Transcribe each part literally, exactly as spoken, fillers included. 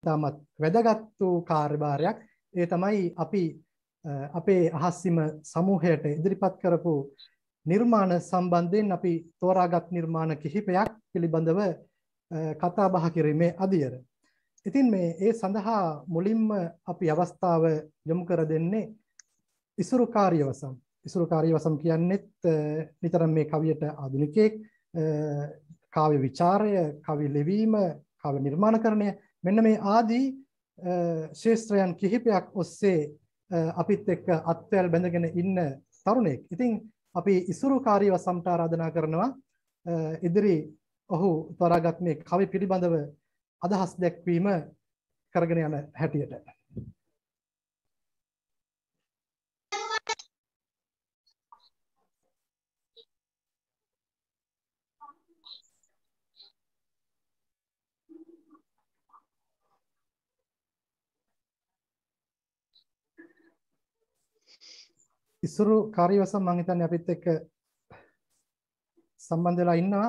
තමත් වැදගත් වූ කාර්යභාරයක්. ඒ තමයි අපි අපේ අහස්සිම සමූහයට ඉදිරිපත් කරපු නිර්මාණ සම්බන්ධයෙන් අපි තෝරාගත් නිර්මාණ කිහිපයක් පිළිබඳව කතා බහ කිරීමේ අදියර. ඉතින් මේ ඒ සඳහා මුලින්ම අපි අවස්ථාව යොමු කර දෙන්නේ ඉසුරු කාර්යවසම්. ඉසුරු කාර්යවසම් කියන්නේත් නිතරම මේ කවියට ආධුනිකයෙක්, කාව්‍ය විචාරය, කවි ලිවීම, කාව්‍ය නිර්මාණකරණය මෙන්න මේ ආදී ශාස්ත්‍රයන් කිහිපයක් ඔස්සේ අපිත් එක්ක අත්වැල් බැඳගෙන ඉන්න තරුණයෙක්. ඉතින් අපි ඉසුරු කාර්යවසම්ට ආරාධනා කරනවා ඉදිරි ඔහු තෝරාගත් මේ කවි පිළිබඳව අදහස් දැක්වීම කරගෙන යන හැටියට. ඉසුරු කාර්යවසම් මම හිතන්නේ අපිත් එක්ක සම්බන්ධ වෙලා ඉන්නවා.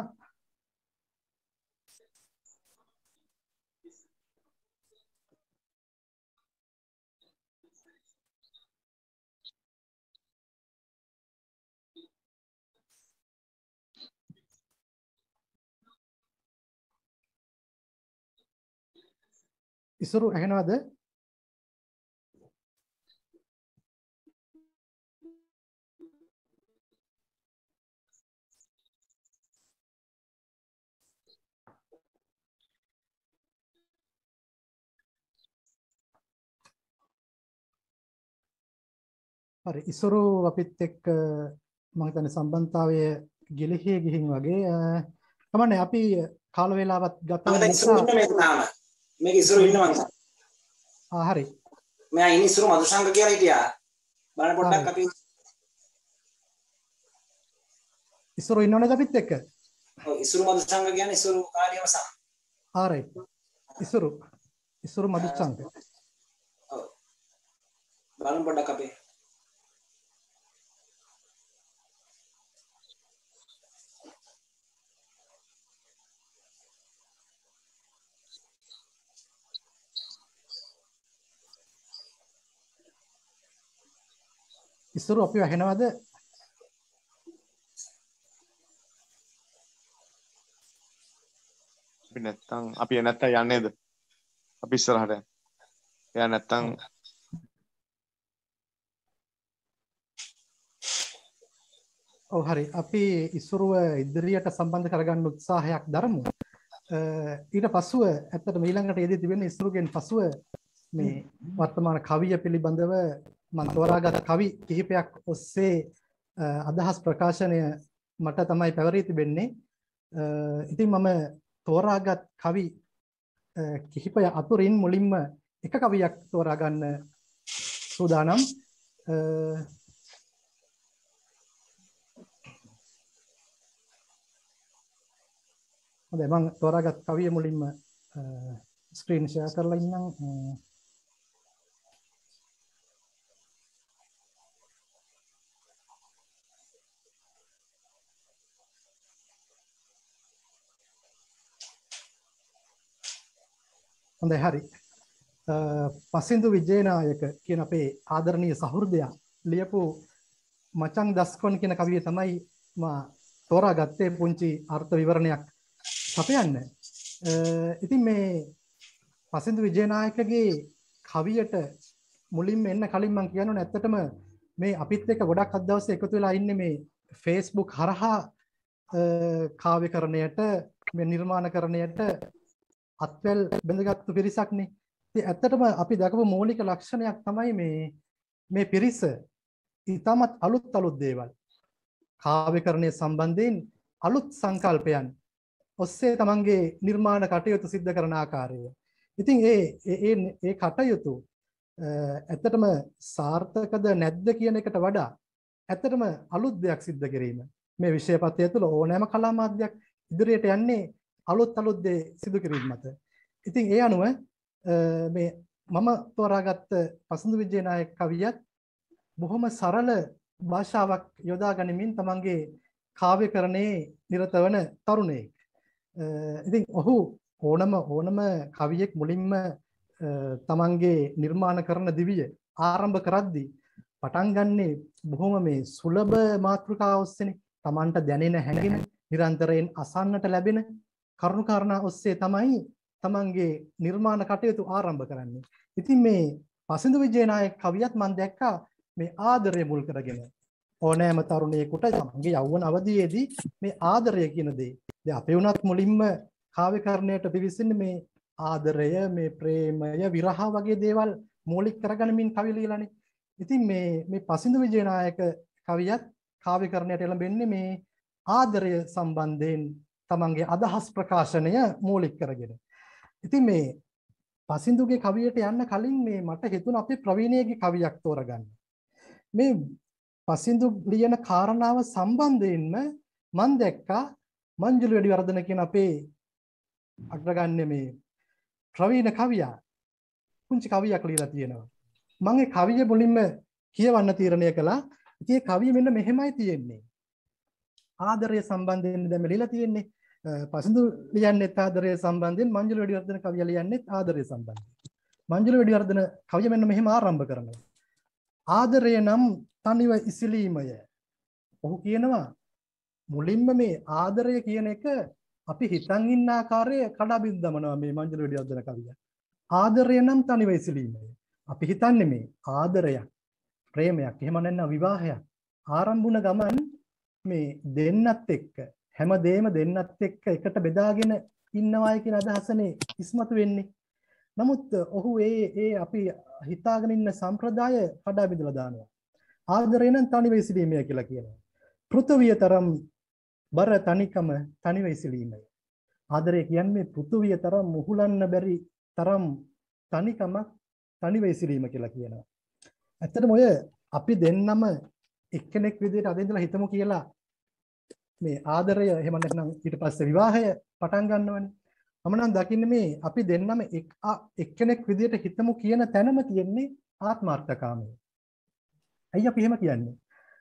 ඉසුරු ඇහෙනවද? හරි, ඉසුරු අපිත් එක්ක මම හිතන්නේ සම්බන්ධතාවය ගිලිහි ගිහින් වගේ. කමන්නේ අපි කාල වේලාවක් ගත වෙන නිසා මේක ඉසුරු ඉන්නවා මං. ආ හරි. මෙයා ඉන්නේ ඉසුරු මදුශංක කියලා හිටියා. බලන්න පොඩ්ඩක් අපි ඉසුරු ඉන්නවද අපිත් එක්ක? ඔව් ඉසුරු මදුශංක කියන්නේ ඉසුරු කාර්යවසම්. හරි. ඉසුරු ඉසුරු මදුශංක. ඔව්. බලන්න පොඩ්ඩක් අපි ඉසුරු අපි ඇහෙනවද? අපි නැත්තම් අපි නැත්තම් යන්නේද? අපි ඉස්සරහට යන්න. එයා නැත්තම් ඔව් හරි. අපි ඉසුරුව ඉදිරියට සම්බන්ධ කරගන්න උත්සාහයක් දරමු. ඊට පසුව ඇත්තටම ඊළඟට යෙදී තිබෙන ඉසුරුගෙන් පසුව මේ වර්තමාන කවිය පිළිබඳව මම තෝරාගත් කවි කිහිපයක් ඔස්සේ අදහස් ප්‍රකාශනය මට තමයි පැවරී තිබෙන්නේ. ඉතින් මම තෝරාගත් කවි කිහිපය අතුරින් මුලින්ම එක කවියක් තෝරා ගන්න සූදානම්. හොඳයි, මම තෝරාගත් කවිය මුලින්ම ස්ක්‍රීන් ෂෙයා කරලා ඉන්නම්. හොඳයි හරි. පසින්දු විජේනායක කියන අපේ ආදරණීය සහෘදයා ලියපු මචං දස්කොන් කියන කවිය තමයි මා තෝරාගත්තේ පුංචි අර්ථ විවරණයක් සපයන්න. ඉතින් මේ පසින්දු විජේනායකගේ කවියට මුලින්ම එන්න කලින් මම කියන්න ඇත්තටම මේ අපිත් එක්ක ගොඩක් අද දවසේ එකතු වෙලා ඉන්නේ මේ Facebook හරහා කාව්‍යකරණයට මේ නිර්මාණකරණයට අත්වැල් බඳගත්තු පිරිසක්නේ. ඉතින් ඇත්තටම අපි දක්වපු මූලික ලක්ෂණයක් තමයි මේ මේ පිරිස ඊටමත් අලුත් අලුත් දේවල් කාව්‍යකරණය සම්බන්ධයෙන් අලුත් සංකල්පයන් ඔස්සේ තමන්ගේ නිර්මාණ කටයුතු සිද්ධ කරන ආකාරය. ඉතින් ඒ ඒ ඒ කටයුතු ඇත්තටම සාර්ථකද නැද්ද කියන එකට වඩා ඇත්තටම අලුත් දෙයක් සිද්ධ කිරීම. මේ විෂයපත්‍ය තුළ ඕනෑම කලා මාධ්‍යයක් ඉදිරියට යන්නේ අලුත් අලුත් දේ සිදු කිරීම මත. ඉතින් ඒ අනුව මේ මම තෝරාගත්ත පසින්දු විජේනායක කවියත් බොහොම සරල භාෂාවක් යොදා ගනිමින් තමන්ගේ කාව්‍යකරණයේ නිරත වන තරුණයෙක්. ඉතින් ඔහු ඕනම ඕනම කවියෙක් මුලින්ම තමන්ගේ නිර්මාණ කරන දිවිය ආරම්භ කරද්දී පටන් ගන්නේ බොහොම මේ සුලභ මාතෘකාව ඔස්සේනේ. තමන්ට දැනෙන හැඟෙන නිරන්තරයෙන් අසන්නට ලැබෙන කරුණු කාරණා ඔස්සේ තමයි තමන්ගේ නිර්මාණ කටයුතු ආරම්භ කරන්නේ. ඉතින් මේ පසින්දු විජේනායක කවියත් මම දැක්කා මේ ආදරය මුල් කරගෙන ඕනෑම තරුණයෙකුට තමන්ගේ යෞවන අවධියේදී මේ ආදරය කියන දේ. දැන් අපේ උනත් මුලින්ම කාව්‍යකරණයට පිවිසෙන්නේ මේ ආදරය, මේ ප්‍රේමය, විරහ වගේ දේවල් මූලික කරගනිමින් කවි ලියලානේ. ඉතින් මේ මේ පසින්දු විජේනායක කවියත් කාව්‍යකරණයට එළඹෙන්නේ මේ ආදරය සම්බන්ධයෙන් තමන්ගේ අදහස් ප්‍රකාශනය මූලික කරගෙන. ඉතින් මේ පසින්දුගේ කවියට යන්න කලින් මේ මට හිතුණා අපේ ප්‍රවීණයේගේ කවියක් තෝරගන්න. මේ පසින්දු ලියන කාරණාව සම්බන්ධයෙන්ම මම දැක්කා මංජුල වෙඩිවර්ධන කියන අපේ අග්‍රගණ්‍ය මේ ප්‍රවීණ කවියා පුංචි කවියක් ලියලා තියෙනවා. මම ඒ කවිය මුලින්ම කියවන්න තීරණය කළා. ඉතින් ඒ කවිය මෙන්න මෙහෙමයි තියෙන්නේ. ආදරය සම්බන්ධයෙන් දැන් ලියලා තියෙන්නේ. පසින්දු ලියන්නේ ආදරය සම්බන්ධයෙන්, මංජුල වෙඩිවර්ධන කවිය ලියන්නේ ආදරය සම්බන්ධයෙන්. මංජුල වෙඩිවර්ධන කවිය මෙන්න මෙහෙම ආරම්භ කරනවා. ආදරය නම් තනිව ඉසිලීමය. ඔහු කියනවා මුලින්ම මේ ආදරය කියන එක අපි හිතන් ඉන්න ආකාරය කඩා බින්දමනවා මේ මංජුල වෙඩිවර්ධන කවිය. ආදරය නම් තනිව ඉසිලීමය. අපි හිතන්නේ මේ ආදරයක්, ප්‍රේමයක්, එහෙම නැත්නම් විවාහයක් ආරම්භුන ගමන් මේ දෙන්නත් එක්ක හැමදේම දෙන්නත් එක්ක එකට බෙදාගෙන ඉන්නවායි කියන අදහසනේ ඉස්මතු වෙන්නේ. නමුත් ඔහු ඒ ඒ අපි හිතාගෙන ඉන්න සම්ප්‍රදාය කඩා බිඳලා දානවා. ආදරය නම් තනිව ඉසිලීමය කියලා කියනවා. පෘථුවිය තරම් බර තනිකම තනිව ඉසිලීමය. ආදරය කියන්නේ පෘථුවිය තරම් මුහුලන්න බැරි තරම් තනිකමක් තනිව ඉසිලීම කියලා කියනවා. ඇත්තටම ඔය අපි දෙන්නම එක්කෙනෙක් විදිහට අද ඉඳලා හිතමු කියලා මේ ආදරය එහෙම නැත්නම් ඊට පස්සේ විවාහය පටන් ගන්නවනේ. මම නම් දකින්නේ මේ අපි දෙන්නම එක්කෙනෙක් විදිහට හිතමු කියන තැනම තියෙන්නේ ආත්මාර්ථකාමය. අයියා අපි එහෙම කියන්නේ.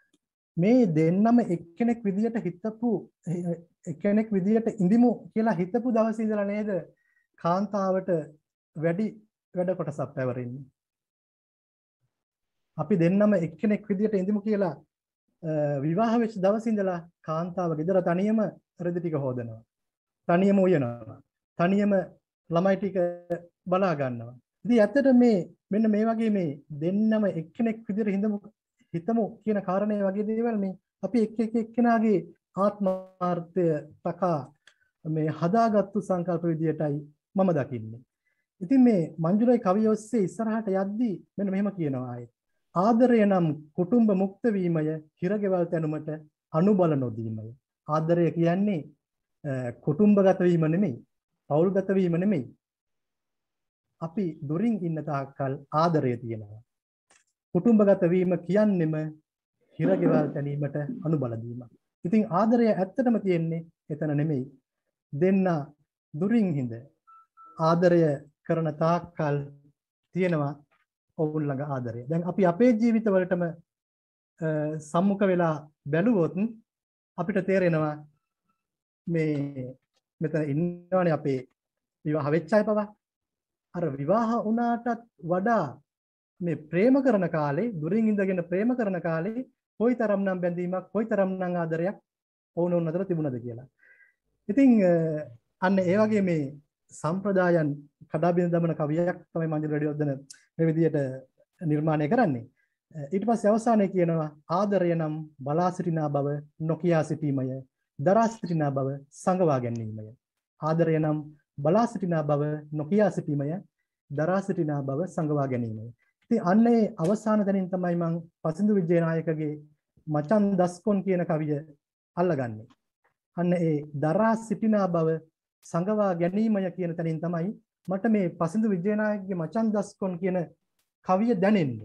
මේ දෙන්නම එක්කෙනෙක් විදිහට හිතපු එක්කෙනෙක් විදිහට ඉඳිමු කියලා හිතපු දවසේ ඉඳලා නේද කාන්තාවට වැඩි වැඩ කොටසක් පැවරෙන්නේ. අපි දෙන්නම එක්කෙනෙක් විදිහට ඉඳිමු කියලා විවාහ වෙච්ච දවසේ ඉඳලා කාන්තාව ගෙදර තනියම රෙදි ටික හොදනවා. තනියම උයනවා. තනියම ළමයි ටික බලා ගන්නවා. ඉතින් ඇත්තට මේ මෙන්න මේ වගේ මේ දෙන්නම එක්කෙනෙක් විදිහට හිඳමු හිතමු කියන කාරණේ වගේ දේවල් මේ අපි එක් එක් එක්කෙනාගේ ආත්මාර්ථය තකා මේ හදාගත්තු සංකල්ප විදියටයි මම දකින්නේ. ඉතින් මේ මංජුලයි කවිය ඔස්සේ ඉස්සරහට යද්දී මෙන්න මෙහෙම කියනවා ආයේ. ආදරය නම් කුටුම්බ මුක්ත වීමය, හිරගෙවල් තැනුමට අනුබල නොදීමය. ආදරය කියන්නේ කුටුම්බගත වීම නෙමෙයි, පෞල්ගත වීම නෙමෙයි. අපි දුරින් ඉන්න තාක්කල් ආදරය තියෙනවා. කුටුම්බගත වීම කියන්නෙම හිරගෙවල් තැනීමට අනුබල දීම. ඉතින් ආදරය ඇත්තටම තියෙන්නේ එතන නෙමෙයි. දෙන්න දුරින් හිඳ ආදරය කරන තාක්කල් තියෙනවා ඔවුන් ළඟ ආදරය. දැන් අපි අපේ ජීවිතවලටම සම්මුඛ වෙලා බැලුවොත් අපිට තේරෙනවා මේ මෙතන ඉන්නවනේ අපේ විවාහ වෙච්ච අය පවා. අර විවාහ වුණාටත් වඩා මේ ප්‍රේම කරන කාලේ, දුරින් ඉඳගෙන ප්‍රේම කරන කාලේ කොයිතරම්නම් බැඳීමක්, කොයිතරම්නම් ආදරයක් ඔවුන් අතර තිබුණද කියලා. ඉතින් අන්න ඒ වගේ මේ සම්ප්‍රදායන් කඩා බිඳ දමන කවියක් තමයි මංජුල වෙඩිවර්ධන මේ විදිහට නිර්මාණය කරන්නේ. ඊට පස්සේ අවසානයේ කියනවා ආදරය නම් බලා සිටිනා බව නොකියා සිටීමය, දරා සිටිනා බව සංගවා ගැනීමය. ආදරය නම් බලා සිටිනා බව නොකියා සිටීමය, දරා සිටිනා බව සංගවා ගැනීමය. ඉතින් අන්න ඒ අවසාන තැනින් තමයි මම පසින්දු විජේනායකගේ මචන් දස්කොන් කියන කවිය අල්ලගන්නේ. අන්න ඒ දරා සිටිනා බව සංගවා ගැනීමය කියන තැනින් තමයි මට මේ පසින්දු විජේනායකගේ මචන් දස්කොන් කියන කවිය දැනෙන්නේ.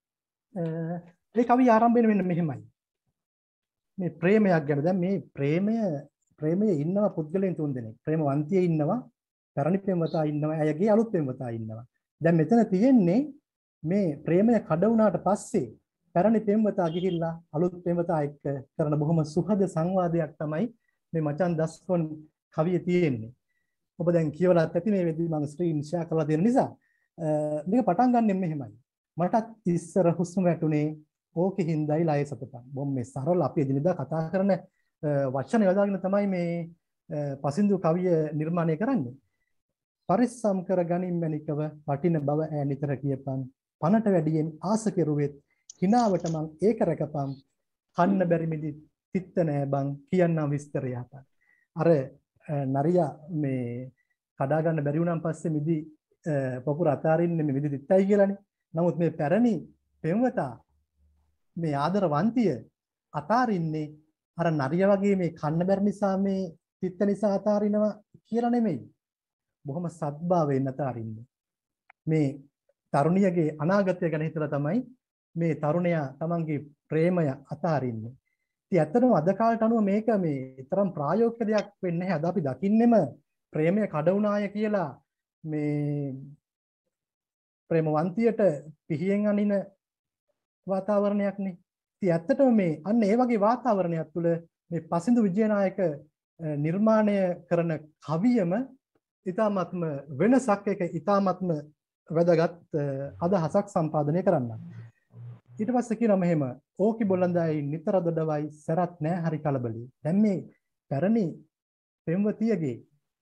ඒ කවිය ආරම්භය වෙන්නේ මෙහෙමයි. මේ ප්‍රේමයක් ගැන. දැන් මේ ප්‍රේමය ප්‍රේමයේ ඉන්නවා පුද්ගලයන් තුන් දෙනෙක්. ප්‍රේමවන්තියේ ඉන්නවා, පැරණි ප්‍රේමවතා ඉන්නවා, අයගේ අලුත් ප්‍රේමවතා ඉන්නවා. දැන් මෙතන තියෙන්නේ මේ ප්‍රේමය කඩ වුණාට පස්සේ පැරණි ප්‍රේමවතා ගිහිල්ලා අලුත් ප්‍රේමවතා එක්ක කරන බොහොම සුහද සංවාදයක් තමයි මේ මචන් දස්කොන් කවිය තියෙන්නේ. ඔබ දැන් කියවලා ඇති මේ වෙද්දි මම ස්ක්‍රීන් ෂෙයා කරලා දෙන නිසා මේක පටන් ගන්නෙ මෙහෙමයි. මටත් ඉස්සර හුස්ම වැටුනේ ඕකේ හින්දායි ලය සතපන්. බොම් මේ සරල අපි එදිනදා කතා කරන වචන යොදාගෙන තමයි මේ පසින්දු කවිය නිර්මාණය කරන්නේ. පරිස්සම් කර ගනින් මැනිකව වටින බව ඈ නිතර කියපන්. පනට වැඩියෙන් ආස කෙරුවෙත් හිනාවට මං ඒක රැකපන්. කන්න බැරි මිදි තිත්ත නෑ බං කියන්නම් විස්තරය යහපන්. අර නරියා මේ කඩා ගන්න බැරි වුණාන් පස්සේ මිදි පොකුර අතාරින්නේ මේ මිදි තිත්තයි කියලානේ. නමුත් මේ පැරණි පෙම්වතා මේ ආදරවන්තිය අතාරින්නේ අර නරිය වගේ මේ කන්න බැරි නිසා මේ තිත්ත නිසා අතාරිනවා කියලා නෙමෙයි. බොහොම සත්භාවයෙන් අතාරින්නේ. මේ තරුණියගේ අනාගතය ගැන හිතලා තමයි මේ තරුණයා තමන්ගේ ප්‍රේමය අතාරින්නේ. ඉතින් ඇත්තටම අද කාලට අනුව මේක මේ තරම් ප්‍රායෝගික දෙයක් වෙන්නේ නැහැ. අද අපි දකින්නෙම ප්‍රේමය කඩවුනාය කියලා මේ ප්‍රේමවන්තියට පිහියෙන් අනින වාතාවරණයක්නේ. ඉතින් ඇත්තටම මේ අන්න ඒ වගේ වාතාවරණයක් තුළ මේ පසින්දු විජයනායක නිර්මාණය කරන කවියම ඊ타ත්ම වෙනසක් එක ඊ타ත්ම වැදගත් අදහසක් සම්පාදනය කරන්න. ඊට පස්සේ කියනවා මෙහෙම ඕකි බොළඳයි නිතර දොඩවයි සරත් නෑ හරි කලබලයි. දැන් මේ පැරණි පෙම්වතියගේ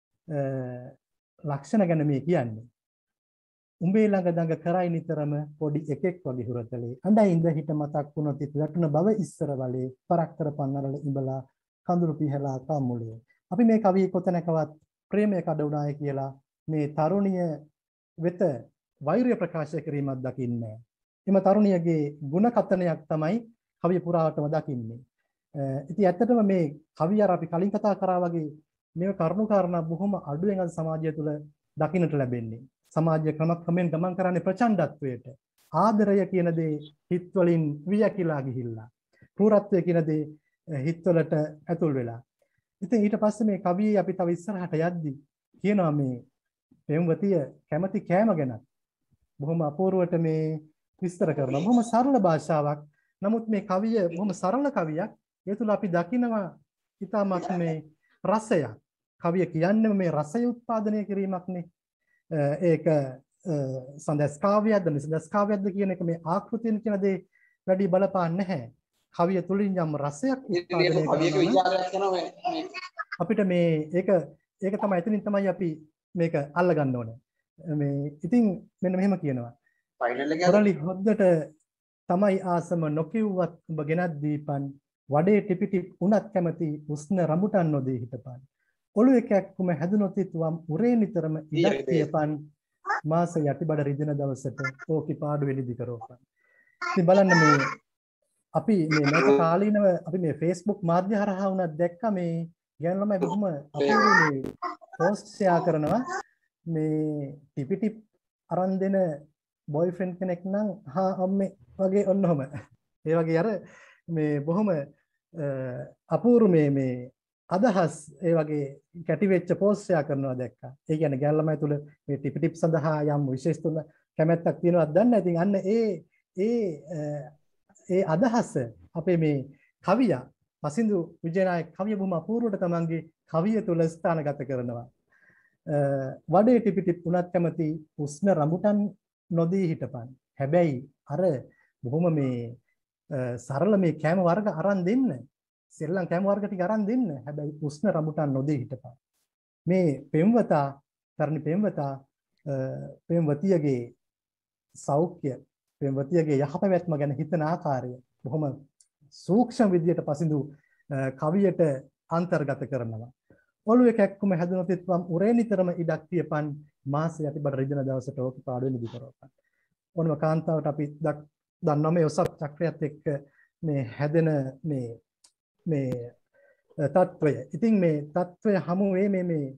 ලක්ෂණ ගැන මේ කියන්නේ. උඹේ ළඟ දඟ කරයි නිතරම පොඩි එකෙක් වගේ හුරතලේ. අඬයින්ද හිට මතක් වුණොත් ඉත වැටුන බව ඉස්සර වලේ පරක් කර පන්නරල ඉඹලා කඳුළු පිහලා කම්මුලේ. අපි මේ කවිය කොතැනකවත් ප්‍රේමය කඩවුනාය කියලා මේ තරුණිය වෙත වෛරය ප්‍රකාශ කිරීමක් දකින්නේ. එම තරුණියගේ ಗುಣ කතනයක් තමයි කවිය පුරාවටම දකින්නේ. ඉතින් ඇත්තටම මේ කවිය අර අපි කලින් කතා කරා වගේ මේ කරුණු කාරණා බොහොම අඩුවෙන් අද සමාජය තුළ දකින්නට ලැබෙන්නේ. සමාජය ක්‍රමක්‍රමයෙන් ගමන් කරන්නේ ප්‍රචණ්ඩත්වයට. ආදරය කියන දේ හිත් වලින් වියකිලා ගිහිල්ලා. කෘරත්වය කියන දේ හිත් වලට ඇතුල් වෙලා. ඉතින් ඊට පස්සේ මේ කවියේ අපි තව ඉස්සරහට යද්දි කියනවා මේ පෙම්වතිය කැමති කෑම ගැන බොහොම අපූර්වට මේ විස්තර කරනවා. බොහොම සරල භාෂාවක්. නමුත් මේ කවිය බොහොම සරල කවියක්. ඒ තුළ අපි දකිනවා ඊටමත් මේ රසය. කවිය කියන්නේ මේ රසය උත්පාදනය කිරීමක්නේ. ඒක සඳස් කාව්‍යයක්ද නිසඳස් කාව්‍යයක්ද කියන එක මේ ආකෘතියෙන් කියන දේ වැඩි බලපාන්නේ නැහැ. කවිය තුලින් යම් රසයක් උත්පාදනය කරනවා. අපිට මේ ඒක ඒක තමයි එතනින් තමයි අපි මේක අල්ල ගන්න ඕනේ. මේ ඉතින් මෙන්න මෙහෙම කියනවා. ෆයිනල් එක හොරලි හොද්දට තමයි ආසම නොකිව්වත් ඔබ ගෙනත් දීපන් වඩේ ටිපිටි උනත් කැමති උස්න රඹුටන් නොදී හිටපන්. ඔළු එකක්ම හැදුනොත් ඉතුවම් උරේ නිතරම ඉලක් තියපන් මාස යටිබඩ රිදෙන දවසට ඕකි පාඩු වෙලිදි කරෝපන්. ඉතින් බලන්න මේ අපි මේ මේක කාලීනව අපි මේ Facebook මාධ්‍ය හරහා වුණත් දැක්ක මේ ගෑනු ළමයි බොහොම අපූර්ව මේ පෝස්ට් ෂෙයා කරනවා මේ ටිපි ටිප් අරන් දෙන බොයිෆ්‍රෙන්ඩ් කෙනෙක් නම් හා අම්මේ වගේ ඔන්නෝම ඒ වගේ අර මේ බොහොම අපූර්ව මේ මේ අදහස් ඒ වගේ කැටි වෙච්ච පෝස්ට් ෂෙයා කරනවා දැක්කා. ඒ කියන්නේ ගෑනු ළමයි තුල මේ ටිපි ටිප් සඳහා යම් විශේෂ තුන කැමැත්තක් තියෙනවද දන්නේ නැහැ. ඉතින් අන්න ඒ ඒ ඒ අදහස අපේ මේ කවිය පසින්දු විජයනායක කවිය බොහොම අපූර්වට තමන්ගේ කවිය තුළ ස්ථානගත කරනවා. වඩේ ටිපි ටිප් උනත් කැමති උස්න රඹුටන් නොදී හිටපන්. හැබැයි අර බොහොම මේ සරල මේ කෑම වර්ග අරන් දෙන්න. සෙල්ලම් කෑම වර්ග ටික අරන් දෙන්න. හැබැයි උස්න රඹුටන් නොදී හිටපන්. මේ පෙම්වතා තරණි පෙම්වතා පෙම්වතියගේ සෞඛ්‍ය පෙම්වතියගේ යහපැවැත්ම ගැන හිතන ආකාරය බොහොම සූක්ෂම විදියට පසින්දු කවියට අන්තර්ගත කරනවා. ඔළුව එකක්කම හැදුනොත් ඉත්වම් උරේ නිතරම ඉඩක් තියපන් මාස යටිබඩ රිදෙන දවසට ඕක පාඩුවෙ නිදි කරවපන්. ඔන්නම කාන්තාවට අපි දන්නවා මේ ඔසප් චක්‍රයත් එක්ක මේ හැදෙන මේ මේ තත්වය. ඉතින් මේ තත්වය හමුවේ මේ මේ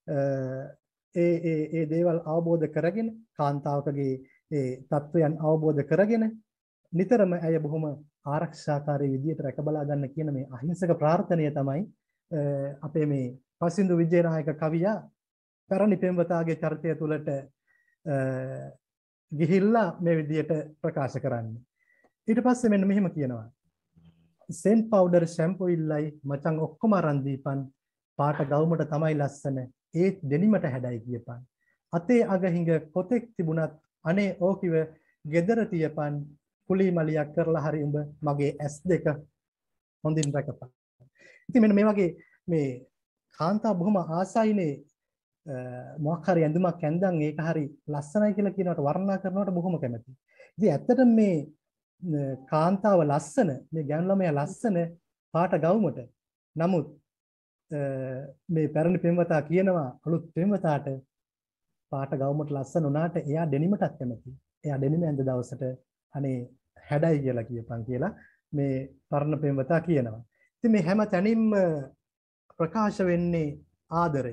ඒ ඒ ඒ දේවල් අවබෝධ කරගෙන කාන්තාවකගේ ඒ තත්වයන් අවබෝධ කරගෙන නිතරම ඇය බොහොම ආරක්ෂාකාරී විදියට රැක බලා ගන්න කියන මේ අහිංසක ප්‍රාර්ථනය තමයි අපේ මේ පසින්දු විජයනායක කවියා පැරණි පෙම්වතාගේ චරිතය තුළට ගිහිල්ලා මේ විදියට ප්‍රකාශ කරන්නේ. ඊට පස්සේ මෙන්න මෙහෙම කියනවා. සෙන්ට් පවුඩර් ෂැම්පූ ඉල්ලයි මචං ඔක්කොම අරන් දීපන් පාට ගවුමට තමයි ලස්සන ඒත් දෙනිමට හැඩයි කියපන්. අතේ අගහිඟ කොතෙක් තිබුණත් අනේ ඕකිව ගෙදර තියපන් කුලී මලියක් කරලා හරි උඹ මගේ ඇස් දෙක හොඳින් රැකපන්. ඉතින් මෙන්න මේ වගේ මේ කාන්තා බොහොම ආසයිනේ මොකක් හරි ඇඳුමක් ඇඳන් ඒක හරි ලස්සනයි කියලා කියනවට වර්ණනා කරනවට බොහොම කැමතියි. ඉතින් ඇත්තටම මේ කාන්තාව ලස්සන මේ ගෑනු ළමයා ලස්සන පාට ගවුමට. නමුත් මේ පැරණි පෙම්වතා කියනවා අලුත් පෙම්වතාට පාට ගවුමට ලස්සන උනාට එයා ඩෙනිමටත් කැමතියි. එයා ඩෙනිම ඇඳ දවසට අනේ හැඩයි කියලා කියපන් කියලා මේ පරණ පෙම්වතා කියනවා. ඉතින් මේ හැම තැනින්ම ප්‍රකාශ වෙන්නේ ආදරය.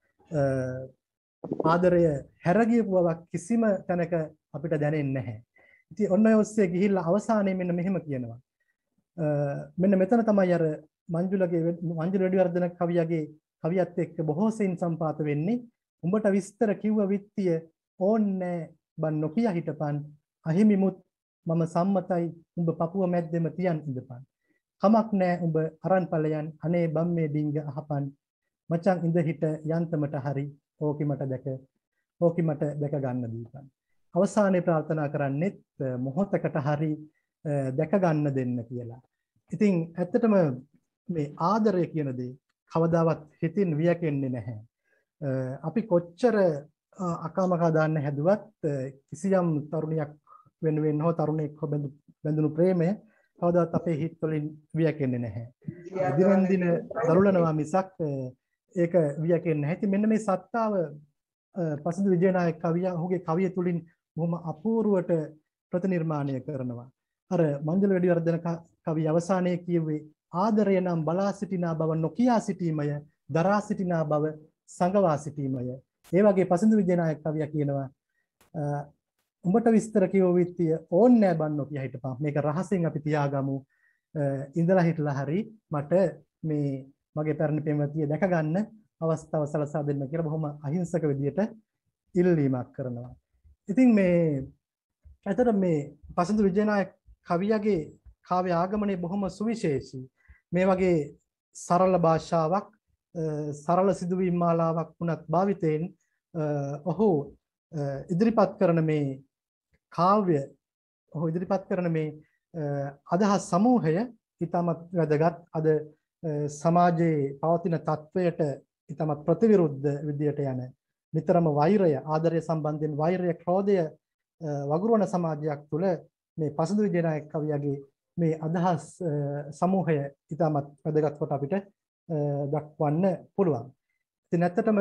ආදරය හැරගියපු බවක් කිසිම තැනක අපිට දැනෙන්නේ නැහැ. ඉතින් ඔන්න ඔය ඔස්සේ ගිහිල්ලා අවසානයේ මෙන්න මෙහෙම කියනවා. මෙන්න මෙතන තමයි අර මංජුලගේ මංජුල වෙඩිවර්ධන කවියගේ කවියත් එක්ක බොහෝ සෙයින් සම්පාත වෙන්නේ. උඹට විස්තර කිව්ව විත්තිය ඕන්නේ බන් නොකිය හිටපන් අහිමිමුත් මම සම්මතයි උඹ පපුව මැද්දෙම තියන් ඉඳපන්. කමක් නෑ උඹ අරන් ඵලයන් අනේ බම් මේ ඩිංග අහපන් මචං ඉඳ හිට යන්තමට හරි ඕකි මට දැක ඕකි මට දැක ගන්න දීපන්. අවසානයේ ප්‍රාර්ථනා කරන්නේත් මොහොතකට හරි දැක ගන්න දෙන්න කියලා. ඉතින් ඇත්තටම මේ ආදරය කියන දේ කවදාවත් හිතින් වියකෙන්නේ නැහැ. අපි කොච්චර අකාමකා දාන්න හැදුවත් කිසියම් තරුණියක් වෙනුවෙන් හෝ තරුණයෙක් හෝ බැඳුණු ප්‍රේමය කවදාවත් අපේ හිත වලින් වියකෙන්නේ නැහැ. දිනෙන් දින දරුලනවා මිසක් ඒක වියකෙන්නේ නැහැ. ඉතින් මෙන්න මේ සත්‍තාව පසඳ විජේනායක කවිය ඔහුගේ කවිය තුලින් බොහොම අපූර්වට ප්‍රතිනිර්මාණය කරනවා. අර මංජල වෙඩිවර්ධන කවිය අවසානයේ කියුවේ ආදරය නම් බලා සිටිනා බව නොකියා සිටීමය, දරා සිටිනා බව සංගවා සිටීමය. ඒ වගේ පසඳ විජේනායක කවිය කියනවා උඹට විස්තර කියව විත්තිය ඕන්නෑ බන් නොකිය හිටපන්. මේක රහසෙන් අපි තියාගමු. ඉඳලා හිටලා හරි මට මේ මගේ පැරණි පෙම්වතිය දැක ගන්න අවස්ථාව සලසා දෙන්න කියලා බොහොම අහිංසක විදියට ඉල්ලීමක් කරනවා. ඉතින් මේ ඇත්තට මේ පසඳ විජේනායක කවියගේ කාව්‍ය ආගමනය බොහොම සුවිශේෂී. මේ වගේ සරල භාෂාවක් සරල සිදුවීම් මාලාවක් වුණත් භාවිතයෙන් ඔහු ඉදිරිපත් කරන මේ කාව්‍ය ඔහු ඉදිරිපත් කරන මේ අදහස් සමූහය ඉතාමත් වැදගත්. අද සමාජයේ පවතින තත්වයට ඉතාමත් ප්‍රතිවිරුද්ධ විදියට යන නිතරම වෛරය ආදරය සම්බන්ධයෙන් වෛරය ක්‍රෝධය වගුරුවන සමාජයක් තුළ මේ පසඳ විජේනායක කවියගේ මේ අදහස් සමූහය ඉතාමත් වැදගත් කොට අපිට දක්වන්න පුළුවන්. ඉතින් ඇත්තටම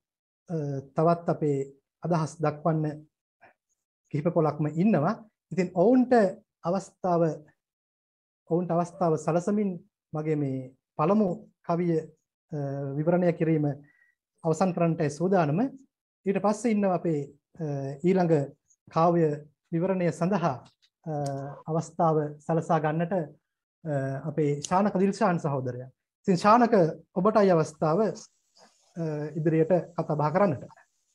තවත් අපේ අදහස් දක්වන්න කිහිප පොලක්ම ඉන්නවා. ඉතින් ඔවුන්ට අවස්ථාව ඔවුන්ට අවස්ථාව සලසමින් මගේ මේ පළමු කවිය විවරණය කිරීම අවසන් කරන්නට සූදානම. ඊට පස්සේ ඉන්නවා අපේ ඊළඟ කාව්‍ය විවරණය සඳහා අවස්ථාව සලසා ගන්නට අපේ ශානක දිල්ෂාන් සහෝදරයා. ඉතින් ශානක ඔබටයි අවස්ථාව ඉදිරියට කතා බහ කරන්නට.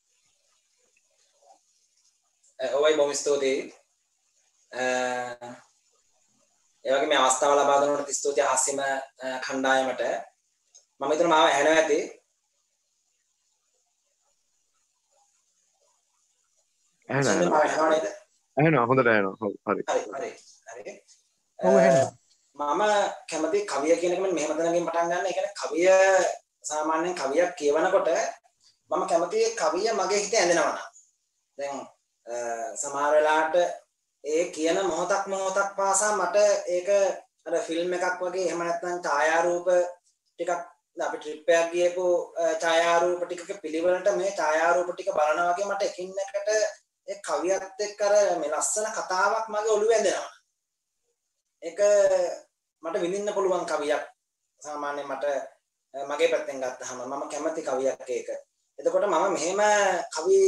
ඔවයි බොහොම ස්තුතියි. ඒ වගේ මේ අවස්ථාව ලබා දුන්නට ස්තුතියි ආසිම කණ්ඩායමට. මම හිතනවා මාව ඇහෙනවා ඇති. ඇහෙනවා. ඇහෙනවා හොඳට ඇහෙනවා. හරි. හරි. හරි. ඔව් ඇහෙනවා. මම කැමති කවිය කියන එක මෙහෙම තැනකින් පටන් ගන්න. ඒ කියන්නේ කවිය සාමාන්‍යයෙන් කවියක් කියවනකොට මම කැමති කවිය මගේ හිතේ ඇඳෙනවා. දැන් සමහර වෙලාවට ඒ කියන මොහොතක් මොහොතක් පාසා මට ඒක අර ෆිල්ම් එකක් වගේ එහෙම නැත්නම් ඡායාරූප ටිකක් අපි ට්‍රිප් එකක් ගියපු ඡායාරූප ටිකක පිළිවෙලට මේ ඡායාරූප ටික බලනවා වගේ මට එකින් එකට ඒ කවියත් එක්ක අර මේ ලස්සන කතාවක් මගේ ඔළුවේ ඇඳෙනවා. ඒක මට විඳින්න පුළුවන් කවියක්. සාමාන්‍යයෙන් මට මගේ පැත්තෙන් ගත්තාම මම කැමති කවියක් ඒක. එතකොට මම මෙහෙම කවි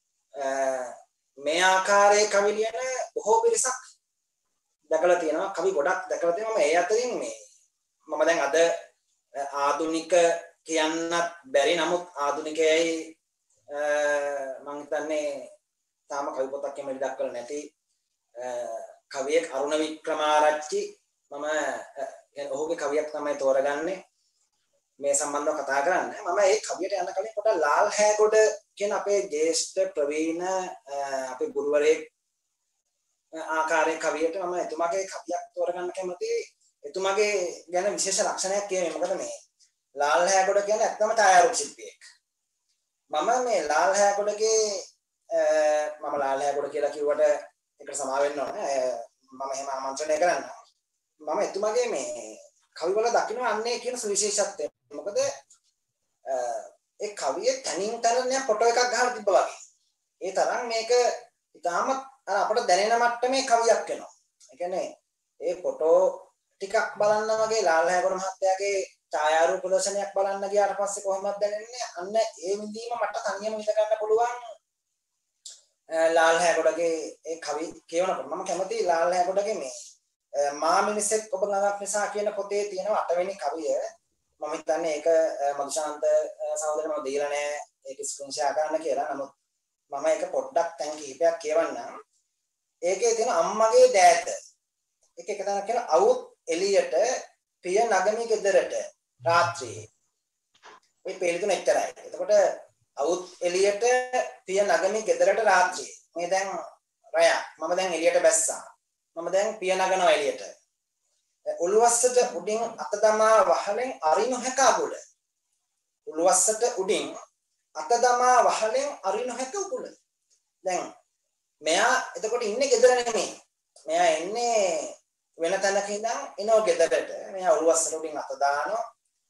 මේ ආකාරයේ කවි ලියන බොහෝ පිරිසක් දැකලා තියෙනවා. කවි ගොඩක් දැකලා තියෙනවා. මම ඒ අතරින් මේ මම දැන් අද ආධුනික කියන්නත් බැරි නමුත් ආධුනිකයයි මම හිතන්නේ තාම කවි පොතක් එමෙලි දක්වලා නැති කවියෙක් අරුණ වික්‍රමාරච්චි මම ඔහුගේ කවියක් තමයි තෝරගන්නේ මේ සම්බන්ධව කතා කරන්න. මම ඒ කවියට යන කලින් පොඩ ලාල් හැගොඩ කියන අපේ ජේෂ්ඨ ප්‍රවීණ අපේ ගුරුවරයෙක් ආකාරයේ කවියට මම එතුමාගේ කවියක් තෝරගන්න කැමතියි. එතුමාගේ ගැන විශේෂ ලක්ෂණයක් කියන්නේ මොකද මේ ලාල් හැගොඩ කියන්නේ ඇත්තම ඡායාරූප ශිල්පියෙක්. මම මේ ලාල් හැගොඩගේ මම ලාල් හැගොඩ කියලා කිව්වට ඒකට සමා වෙන්න ඕනේ. මම එහෙම ආමන්ත්‍රණය කරන්න. මම එතුමාගේ මේ කවිවල දකින්න අන්නේ කියන සුවිශේෂත්වය. මොකද ඒ කවියේ තනින් තනින් ෆොටෝ එකක් ගහලා තිබ්බා වගේ. ඒ තරම් මේක ඉතාමත් අර අපිට දැනෙන මට්ටමේ කවියක් වෙනවා. ඒ කියන්නේ ඒ ෆොටෝ ටිකක් බලන්න වගේ ලාල් හැගොඩ මහත්තයාගේ ඡායාරූප ප්‍රදර්ශනයක් බලන්න ගියාට පස්සේ කොහොමද දැනෙන්නේ? අන්න ඒ විදිහම මට තනියම හිත ගන්න පුළුවන් ලාල් හැගොඩගේ ඒ කවි කියවනකොට මම කැමති ලාල් හැගොඩගේ මේ මා මිනිසෙක් ඔබ ළඟක් නිසා කියන පොතේ තියෙන අටවෙනි කවිය. මම හිතන්නේ ඒක මදුශාන්ත සහෝදරයා මම දීලා නැහැ ඒක ස්ක්‍රීන් ෂෙයා කරන්න කියලා. නමුත් මම ඒක පොඩ්ඩක් තැන් කිහිපයක් කියවන්නම්. ඒකේ තියෙන අම්මගේ දෑත. ඒක එක තැනක් කියන අවුත් එළියට පිය නගමි ගෙදරට රාත්‍රියේ. මේ පෙළ තුන එච්චරයි. එතකොට අවුත් එළියට පිය නගමි ගෙදරට රාත්‍රියේ. මේ දැන් රය. මම දැන් එළියට බැස්සා. මම දැන් පිය නගනවා එළියට. උළුවස්සට උඩින් අත දමා වහලෙන් අරිනු හැක අගුල. උළුවස්සට උඩින් අත දමා වහලෙන් අරිනු හැක උගුල. දැන් මෙයා එතකොට ඉන්නේ ගෙදර නෙමෙයි. මෙයා ඉන්නේ වෙන තැනක ඉඳන් එනවා ගෙදරට. මෙයා උළුවස්සට උඩින් අත දානවා.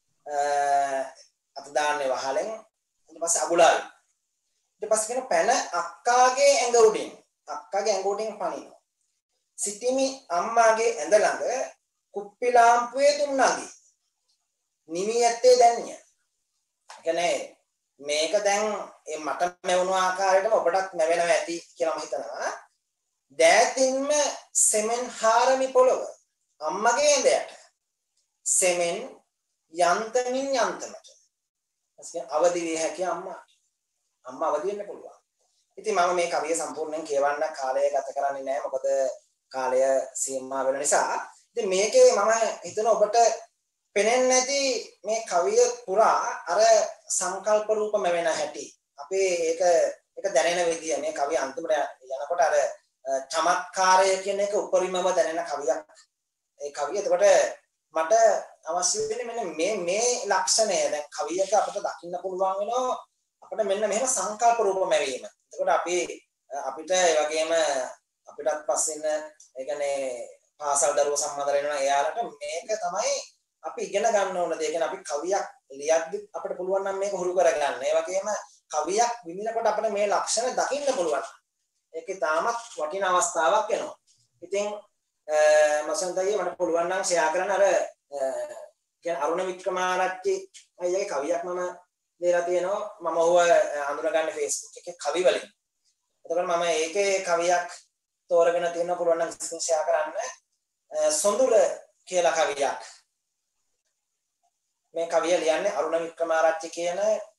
අත දාන්නේ වහලෙන්. ඊට පස්සේ අගුලාවි. ඊට පස්සේ කියන පැන අක්කාගේ ඇඟ උඩින්. අක්කාගේ ඇඟ උඩින් පනිනවා. සිටිමි අම්මාගේ ඇඳ ළඟ කුප්පි ලාම්පුවේ දුන්නගි. නිවි ඇත්තේ දැන්ය. කියන්නේ මේක දැන් මේ මට මෙවුණු ආකාරයටම ඔබටත් නැවෙනවා ඇති කියලා මම හිතනවා. දෑතින්ම සෙමෙන් හාරමි පොළව. අම්මගේ ඇඳයට. සෙමෙන් යන්තමින් යන්තමට. එස්කේ අවදි විය හැකි අම්මා. අම්මා අවදි වෙන්න පුළුවන්. ඉතින් මම මේ කවිය සම්පූර්ණයෙන් කියවන්න කාලය ගත කරන්නේ නැහැ. මොකද කාලය සීමා වෙන නිසා. ඉතින් මේකේ මම හිතන ඔබට පෙනෙන්නේ නැති මේ කවිය පුරා අර සංකල්ප රූපම වෙන හැටි. අපේ ඒක ඒක දැනෙන විදිය මේ කවිය අන්තිමට යනකොට අර චමත්කාරය කියන එක උපරිමව දැනෙන කවියක්. ඒ කවිය එතකොට මට අවශ්‍ය වෙන්නේ මෙන්න මේ මේ ලක්ෂණය දැන් කවියක අපිට දකින්න පුළුවන් වෙනවා අපිට මෙන්න මෙහෙම සංකල්ප රූපම වීම. එතකොට අපි අපිට ඒ වගේම අපිටත් පස්සින් ඒ කියන්නේ පාසල් දරුවෝ සම්බන්ධ වෙනවා එයාලට මේක තමයි අපි ඉගෙන ගන්න ඕන දේ. කියන්නේ අපි කවියක් ලියද්දි අපිට පුළුවන් නම් මේක හුරු කරගන්න. ඒ වගේම කවියක් විඳිනකොට අපිට මේ ලක්ෂණ දකින්න පුළුවන්. ඒකේ තාමත් වටින අවස්ථාවක් වෙනවා. ඉතින් මසන්තයි මට පුළුවන් නම් ෂෙයා කරන්න අර කියන්නේ අරුණ වික්‍රමාරච්චි අයියාගේ කවියක් මම දෙලා තියෙනවා. මම ඔහුව අඳුරගන්නේ Facebook එකේ කවි වලින්. එතකොට මම ඒකේ කවියක් තෝරගෙන තියෙනවා පුළුවන් නම් ෂෙයා කරන්න. සොඳුර කියලා කවියක්. මේ කවිය ලියන්නේ අරුණ වික්‍රමාරච්චි කියන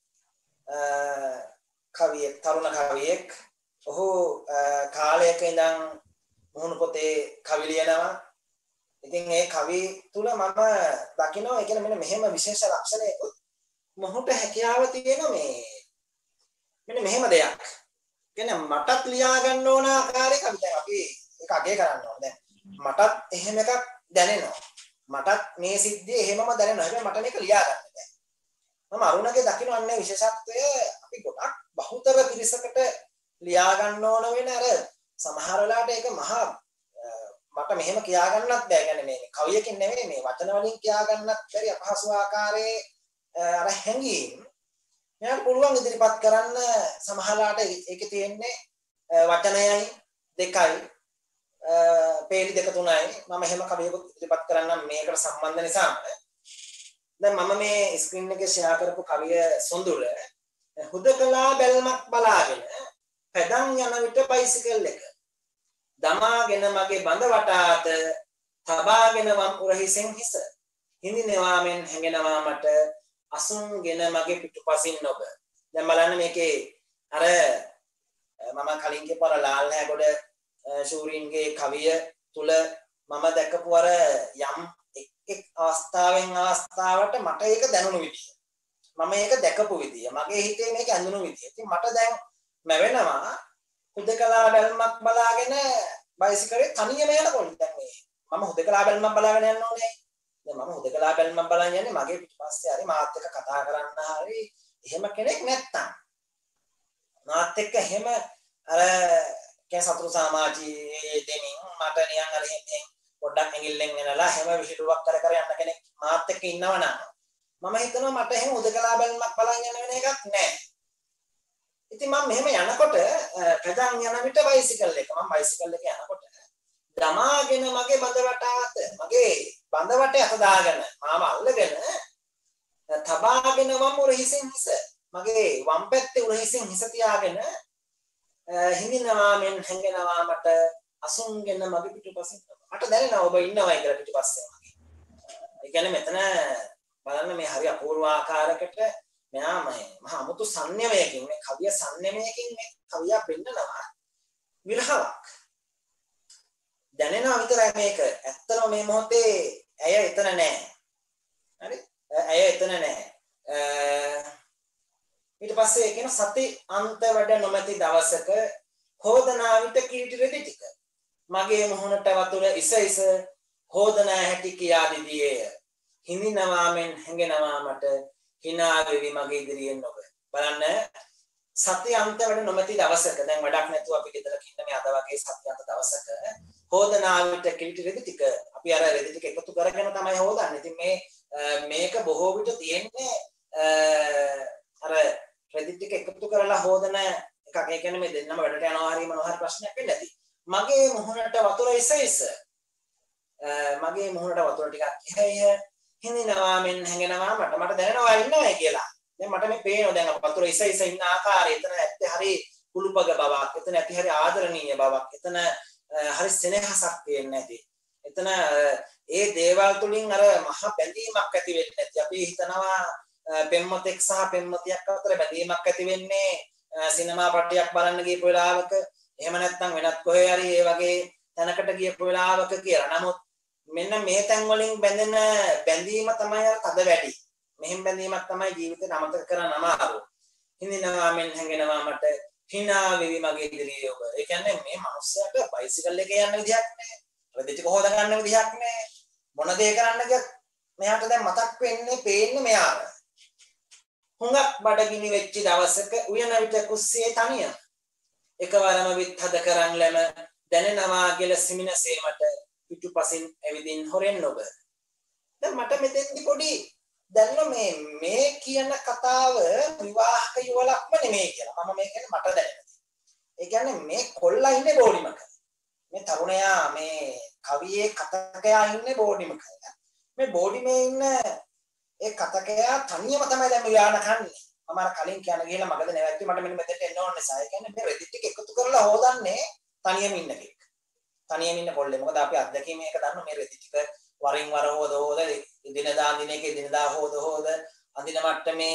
කවියෙක්, තරුණ කවියෙක්. ඔහු කාලයක ඉඳන් මොහොන පොතේ කවි ලියනවා. ඉතින් ඒ කවි තුල මම දකිනවා ඒ කියන්නේ මෙන්න මෙහෙම විශේෂ ලක්ෂණයකුත් මොහොත හැකියාව තියෙන මේ මෙන්න මෙහෙම දෙයක්. කියන්නේ මටත් ලියා ගන්න ඕන ආකාරයක අපි දැන් අපි ඒක අගය කරන්න ඕන. දැන් මටත් එහෙම එකක් දැනෙනවා. මටත් මේ සිද්ධිය එහෙමම දැනෙනවා. හැබැයි මට මේක ලියා ගන්න බැහැ. මම අරුණගේ දකින්න අන්නේ විශේෂත්වය අපි ගොඩක් බහුතර පිරිසකට ලියා ගන්න ඕන වෙන අර සමහර වෙලාවට ඒක මහා මට මෙහෙම කියා ගන්නත් බෑ. කියන්නේ මේ කවියකින් නෙමෙයි මේ වචන වලින් කියා ගන්නත් බැරි අපහසු ආකාරයේ අර හැඟීම් මෙයාට පුළුවන් ඉදිරිපත් කරන්න. සමහරලාට ඒකේ තියෙන්නේ වචනයයි දෙකයි පේලි දෙක තුනයි. මම එහෙම කවියකුත් ඉදිරිපත් කරන්නම් මේකට සම්බන්ධ නිසා. දැන් මම මේ ස්ක්‍රීන් එකේ ෂෙයා කරපු කවිය සොඳුර හුදකලා බැල්මක් බලාගෙන පැදන් යන විට බයිසිකල් එක දමාගෙන මගේ බඳ වටාත තබාගෙන වම් උරහිසෙන් හිස හිඳිනවා මෙන් හැඟෙනවා මට අසුන්ගෙන මගේ පිටුපසින් ඔබ. දැන් බලන්න මේකේ අර මම කලින් කියපු අර ලාල් හැගොඩ ශූරීන්ගේ කවිය තුල මම දැකපු අර යම් එක් එක් අවස්ථාවෙන් අවස්ථාවට මට ඒක දැනුණු විදිය. මම මේක දැකපු විදිය. මගේ හිතේ මේක ඇඳුණු විදිය. ඉතින් මට දැන් මැවෙනවා හුදකලා බැල්මක් බලාගෙන බයිසිකලේ තනියම යනකොට දැන් මේ මම හුදකලා බැල්මක් බලාගෙන යන්න ඕනේ. දැන් මම හුදකලා බැල්මක් බලාගෙන යන්නේ මගේ පිටිපස්සේ හරි මාත් එක්ක කතා කරන්න හරි එහෙම කෙනෙක් නැත්තම්. මාත් එක්ක එහෙම අර කෑ සතුරු සමාජයේ දෙමින් මට නියන් අර එහෙම පොඩ්ඩක් ඇඟිල්ලෙන් එනලා හැම විහිළුවක් කර කර යන කෙනෙක් මාත් එක්ක ඉන්නවනම් මම හිතනවා මට එහෙම හුදකලා බැල්මක් බලන් යන වෙන එකක් නැහැ. ඉතින් මම මෙහෙම යනකොට ප්‍රජාන් යන විට බයිසිකල් එක මම බයිසිකල් එක යනකොට දමාගෙන මගේ බඳවට අත මගේ බඳවට අත දාගෙන මාව අල්ලගෙන තබාගෙන වම් උර හිසෙන් හිස මගේ වම් පැත්තේ උර හිසෙන් හිස තියාගෙන හිමිනවා මෙන් හැංගෙනවා මට අසුන්ගෙන මගේ පිටුපසින් මට දැනෙනවා ඔබ ඉන්නවා කියලා පිටුපස්සේ මගේ. ඒ කියන්නේ මෙතන බලන්න මේ හරි අපූර්ව ආකාරයකට මෙයා මහා අමුතු සංයමයකින් මේ කවිය සංයමයකින් මේ කවිය පෙන්නනවා විරහවක්. දැනෙනවා විතරයි මේක. ඇත්තම මේ මොහොතේ ඇය එතන නැහැ. හරි? ඇය එතන නැහැ. ඊට පස්සේ කියන සති අන්ත වැඩ නොමැති දවසක හෝදනා විට කීටි රෙදි ටික මගේ මොහොනට වතුර ඉස ඉස හෝදනා හැටි කියා දිදියේය. හිඳිනවා මෙන් හැඟෙනවා මට hina වෙවි මගේ ඉදිරියෙන් ඔබ. බලන්න සති අන්ත වැඩ නොමැති දවසක දැන් වැඩක් නැතුව අපි ගෙදරක ඉන්න මේ අද වගේ සති අන්ත දවසක හෝදනා විට කීටි රෙදි ටික අපි අර රෙදි ටික එකතු කරගෙන තමයි හොදන්නේ. ඉතින් මේ මේක බොහෝ විට තියෙන්නේ අර රෙදි ටික එකතු කරලා හොදන එකක්. ඒ කියන්නේ මේ දෙන්නම වැඩට යනවා හරි මොනවා හරි ප්‍රශ්නයක් වෙන්නේ නැති. මගේ මුහුණට වතුර ඉස ඉස මගේ මුහුණට වතුර ටිකක් එහෙය හිඳිනවා මෙන් හැඟෙනවා මට මට දැනෙනවා ඉන්නවයි කියලා. දැන් මට මේ පේනවා දැන් වතුර ඉස ඉස ඉන්න ආකාරය. එතන ඇත්තේ හරි කුළුපග බවක්. එතන ඇති හරි ආදරණීය බවක්. එතන හරි සෙනෙහසක් තියෙන්නේ නැති. එතන ඒ දේවල් තුලින් අර මහ බැඳීමක් ඇති වෙන්නේ නැති. අපි හිතනවා පෙම්වතෙක් සහ පෙම්වතියක් අතර බැඳීමක් ඇති වෙන්නේ සිනමා පටයක් බලන්න ගියපු වෙලාවක එහෙම නැත්නම් වෙනත් කොහේ හරි ඒ වගේ තැනකට ගියපු වෙලාවක කියලා. නමුත් මෙන්න මේ තැන් වලින් බැඳෙන බැඳීම තමයි අර තද වැඩි. මෙහෙම බැඳීමක් තමයි ජීවිතේ අමතක කරන්න අමාරු. හිඳිනවා මෙන් හැඟෙනවා මට hina වෙවි මගේ ඉදිරියේ ඔබ. ඒ කියන්නේ මේ මනුස්සයාට බයිසිකල් එකේ යන්න විදිහක් නැහැ. රෙදි ටික හොද ගන්න විදිහක් නැහැ. මොන දේ කරන්න ගියත් මෙයාට දැන් මතක් වෙන්නේ පේන්නේ මෙයාට. හුඟක් බඩගිනි වෙච්ච දවසක උයන විට කුස්සියේ තනිය එකවරම විත් හද කරන් ලැම දැනෙනවා කියලා සිමිනසේ මට පිටුපසින් ඇවිදින් හොරෙන් ඔබ. දැන් මට මෙතෙන්දි පොඩි දැන් මේ මේ කියන කතාව විවාහක යුවලක්ම නෙමෙයි කියලා. මම මේ කියන්නේ මට දැනෙනවා. ඒ කියන්නේ මේ කොල්ලා ඉන්නේ බෝඩිමක. මේ තරුණයා මේ කවියේ කතකයා ඉන්නේ බෝඩිමක. මේ බෝඩිමේ ඉන්න ඒ කතකයා තනියම තමයි දැන් යාන කන්නේ. මම අර කලින් කියන ගිහලා මගද නැවැත්වි මට මෙන්න මෙතෙන්ට එන්න ඕන නිසා. ඒ කියන්නේ මේ රෙදි ටික එකතු කරලා හොදන්නේ තනියම ඉන්න කෙනෙක්. තනියම ඉන්න කොල්ලේ. මොකද අපි අත්දැකීම මේක දන්නවා මේ රෙදි ටික වරින් වර හොද හොද දිනදා දිනේක දිනදා හොද හොද අඳින මට්ටමේ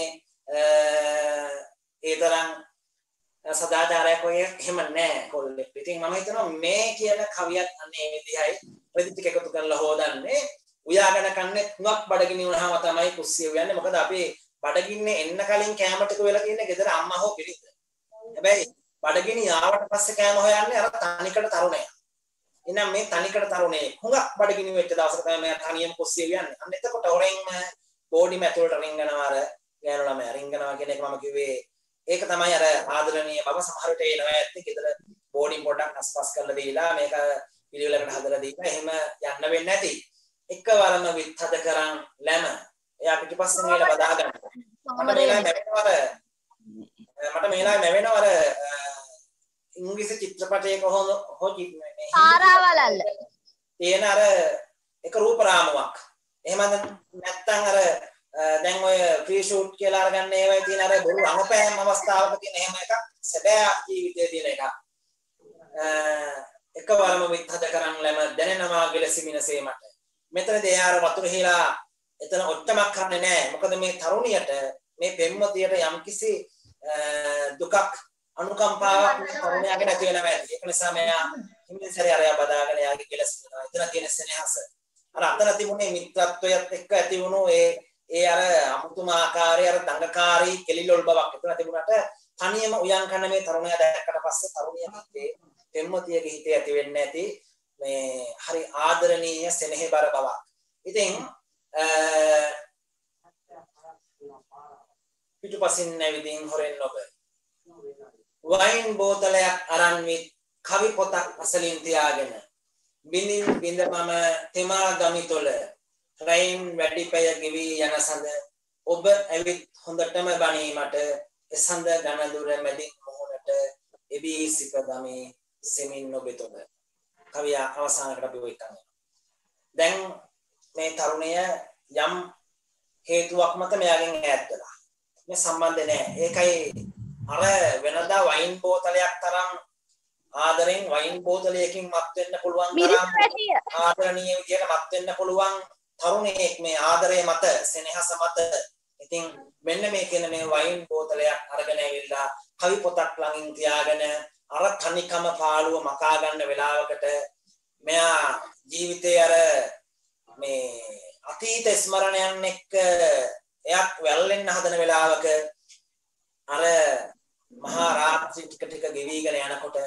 ඒ තරම් සදාචාරයක් ඔය එහෙම නැහැ කොල්ලෙක්. ඉතින් මම හිතනවා මේ කියන කවියත් අන්නේ විදිහයි රෙදි ටික එකතු කරලා හොදන්නේ. උයාගෙන කන්නේ තුනක් බඩගිනි වුණාම තමයි කුස්සිය උයන්නේ. මොකද අපි බඩගින්නේ එන්න කලින් කැම ටික වෙලා තියෙන ගෙදර අම්මා හෝ පිළිද. හැබැයි බඩගිනි ආවට පස්සේ කැම හොයන්නේ අර තනිකඩ තරුණයා. එහෙනම් මේ තනිකඩ තරුණේ හුඟක් බඩගිනි වෙච්ච දවසක තමයි මම තනියම කුස්සිය උයන්නේ. අන්න එතකොට හොරෙන් බෝඩි මැතුලට රින්ගනවා අර ගෑනු ළමයා රින්ගනවා කියන එක මම කිව්වේ ඒක තමයි අර ආදරණීය බව සමහර විට එනවා ඇත්තේ ගෙදර බෝඩින් පොඩ්ඩක් අස්පස් කරලා දීලා මේක පිළිවෙලකට හදලා දීලා එහෙම යන්න වෙන්නේ නැති. එකවරම විත් හද කරන් ලැම එයා පිටිපස්සෙන් ගිහලා බදා ගන්නවා. මට මේලා නැවෙනවර මට මේලා නැවෙනවර ඉංග්‍රීසි චිත්‍රපටයක හෝ හෝ මේ ආරාවලල්ල තියෙන අර එක රූප රාමුවක්. එහෙම නැත්නම් අර දැන් ඔය ෆ්‍රී ෂූට් කියලා අරගන්න ඒවයි තියෙන අර බොරු අමපෑම් අවස්ථාවක තියෙන එහෙම එකක් සැබෑ ජීවිතයේ තියෙන එකක්. එකවරම විත් හද කරන් ලැම දැනෙනවා ගලසිමිනසේ මට. මෙතනදී යාර වතුර හිලා එතන ඔච්චමක් කරන්නේ නැහැ. මොකද මේ තරුණියට මේ පෙම්වතියට යම්කිසි දුකක් අනුකම්පාවක් මේ තරුණයාගේ නැති වෙනවා ඇති. ඒක නිසා මෙයා හිමින්සරේ අරයා බදාගෙන යාගේ කෙලස් වෙනවා. එතන තියෙන සෙනෙහස. අර අතන තිබුණේ මිත්‍රත්වයත් එක්ක ඇති වුණු ඒ ඒ අර අමුතුම ආකාරයේ අර දඟකාරී කෙලිලොල් බවක් එතන තිබුණාට තනියම උයන් කන මේ තරුණයා දැක්කට පස්සේ තරුණියගේ හිතේ පෙම්වතියගේ හිතේ ඇති වෙන්නේ නැති මේ හරි ආදරණීය සෙනෙහබර බවක්. ඉතින් පිටුපසින් නැවිදින් හොරෙන් ඔබ වයින් බෝතලයක් අරන් විත් කවි පොතක් අසලින් තියාගෙන බින්දින් බින්ද මම තෙමා ගමිතොල රයින් වැඩි පැය ගෙවි යන සඳ ඔබ ඇවිත් හොඳටම බණීමට එසඳ ගණදුර මැදින් මොහොනට එබී සිප ගමේ සෙමින් ඔබෙතොබ කවිය අවසානකට අපි ඔය කන්නේ. දැන් මේ තරුණය යම් හේතුවක් මත මෙයාගෙන් ඈත් වෙලා. මේ සම්බන්ධ නැහැ. ඒකයි අර වෙනදා වයින් බෝතලයක් තරම් ආදරෙන් වයින් බෝතලයකින් මත් වෙන්න පුළුවන් තරම් ආදරණීය විදියට මත් වෙන්න පුළුවන් තරුණයෙක් මේ ආදරය මත සෙනෙහස මත. ඉතින් මෙන්න මේ කියන මේ වයින් බෝතලයක් අරගෙන ඇවිල්ලා කවි පොතක් ළඟින් තියාගෙන අර තනිකම පාළුව මකා ගන්න වෙලාවකට මෙයා ජීවිතේ අර මේ අතීත ස්මරණයන් එක්ක එයක් වැල්ලෙන්න හදන වෙලාවක අර මහා රාත්‍රී ටික ටික ගෙවිගෙන යනකොට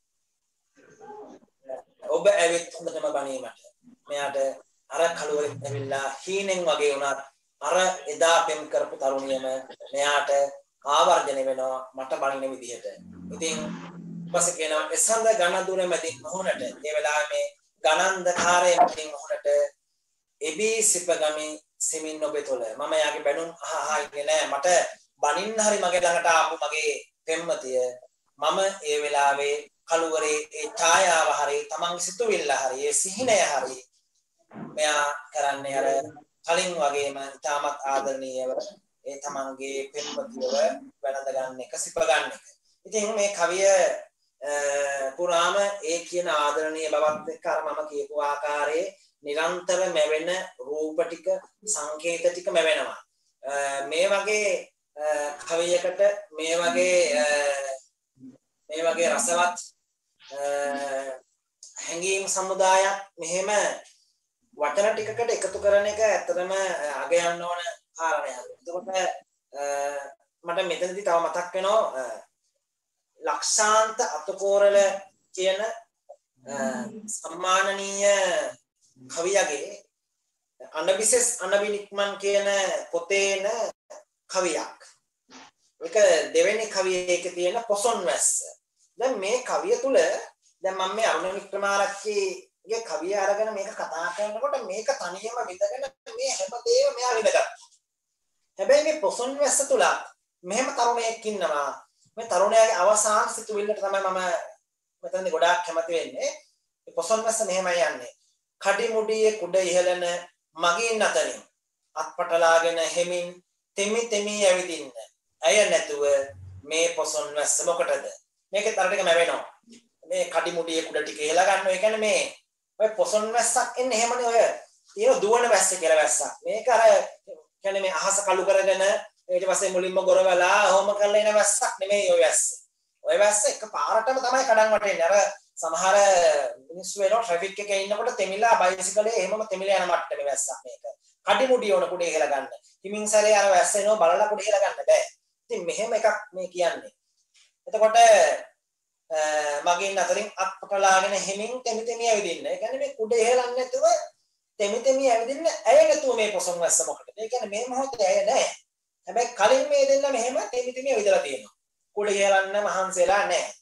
ඔබ ඇවිත් හොඳටම බණීමට මෙයාට අර කලුවරෙත් ඇවිල්ලා හීනෙන් වගේ වුණත් අර එදා පෙම් කරපු තරුණියම මෙයාට ආවර්ජනය වෙනවා මට බණින විදිහට. ඉතින් ඊපස්සේ කියනවා එසඳ ඝන දුර මැදින් මොහොනට ඒ වෙලාවේ මේ ගණන්ධකාරයේ මැදින් මොහොනට එබී සිපගමි සෙමින් ඔබෙතොල මම යාගේ බැනුම් අහහා ඉන්නේ නෑ මට බණින්න හරි මගේ ළඟට ආපු මගේ පෙම්මතිය මම ඒ වෙලාවේ කලුවරේ ඒ ඡායාව හරි තමන්ගේ සිතුවිල්ල හරි ඒ සිහිනය හරි මෙයා කරන්නේ අර කලින් වගේම ඉතාමත් ආදරණීයව ඒ තමන්ගේ පෙම්වතියව වැළඳ ගන්න එක සිප ගන්න එක. ඉතින් මේ කවිය පුරාම ඒ කියන ආදරණීය බවත් එක්ක අර මම කියපු ආකාරයේ නිරන්තර මැවෙන රූප ටික සංකේත ටික මැවෙනවා. මේ වගේ කවියකට මේ වගේ මේ වගේ රසවත් හැඟීම් සමුදායක් මෙහෙම වචන ටිකකට එකතු කරන එක ඇත්තටම අග යන්න ඕන කාරණයක්. එතකොට මට මෙතනදී තව මතක් වෙනවා ලක්ෂාන්ත අතකෝරල කියන සම්මානනීය කවියගේ අනබිසෙස් අනබිනික්මන් කියන පොතේන කවියක්. ඒක දෙවෙනි කවියේ එකේ තියෙන පොසොන් වැස්ස. දැන් මේ කවිය තුල දැන් මම මේ අරුණ වික්‍රමාරච්චිගේ කවිය අරගෙන මේක කතා කරනකොට මේක තනියම විඳගෙන මේ හැමදේම මෙයා විඳගත්තා. හැබැයි මේ පොසොන් වැස්ස තුල මෙහෙම තරුණයෙක් ඉන්නවා. මේ තරුණයාගේ අවසාන සිතුවිල්ලට තමයි මම මෙතනදී ගොඩාක් කැමති වෙන්නේ. මේ පොසොන් වැස්ස මෙහෙමයි යන්නේ. කඩිමුඩියේ කුඩ ඉහළන මගින් අතරින් අත්පටලාගෙන හෙමින් තෙමි තෙමි ඇවිදින්න. ඇය නැතුව මේ පොසොන් වැස්ස මොකටද? මේකේ තර ටික මැවෙනවා. මේ කඩිමුඩියේ කුඩ ටික ඉහළ ගන්නවා. ඒ කියන්නේ මේ ඔය පොසොන් වැස්සක් එන්නේ එහෙමනේ ඔය තියෙන දුවන වැස්ස කියලා වැස්සක්. මේක අර කියන්නේ මේ අහස කළු කරගෙන ඊට පස්සේ මුලින්ම ගොරවලා හොම කරලා එන වැස්සක් නෙමෙයි ඔය වැස්ස. ඔය වැස්ස එක පාරටම තමයි කඩන් වටෙන්නේ. අර සමහර මිනිස්සු වෙනවා ට්‍රැෆික් එකේ ඉන්නකොට තෙමිලා බයිසිකලේ එහෙමම තෙමිලා යන මට්ටමේ වැස්සක් මේක. කඩිමුඩිය ඕන කුඩේ ඉහළ ගන්න. හිමින් සැරේ අර වැස්ස එනවා බලලා කුඩේ ඉහළ ගන්න බෑ. ඉතින් මෙහෙම එකක් මේ කියන්නේ. එතකොට මගින් අතරින් අත්පටලාගෙන හිමින් තෙමි තෙමි ඇවිදින්න. ඒ කියන්නේ මේ කුඩේ ඉහළන්නේ නැතුව තෙමි තෙමි ඇවිදින්න ඇය නැතුව මේ පොසොන් වැස්ස මොකටද? ඒ කියන්නේ මේ මොහොතේ ඇය නැහැ. හැබැයි කලින් මේ දෙන්න මෙහෙම තෙමි තෙමි ඇවිදලා තියෙනවා. කුඩේ ඉහළන්න මහන්සියලා නැහැ.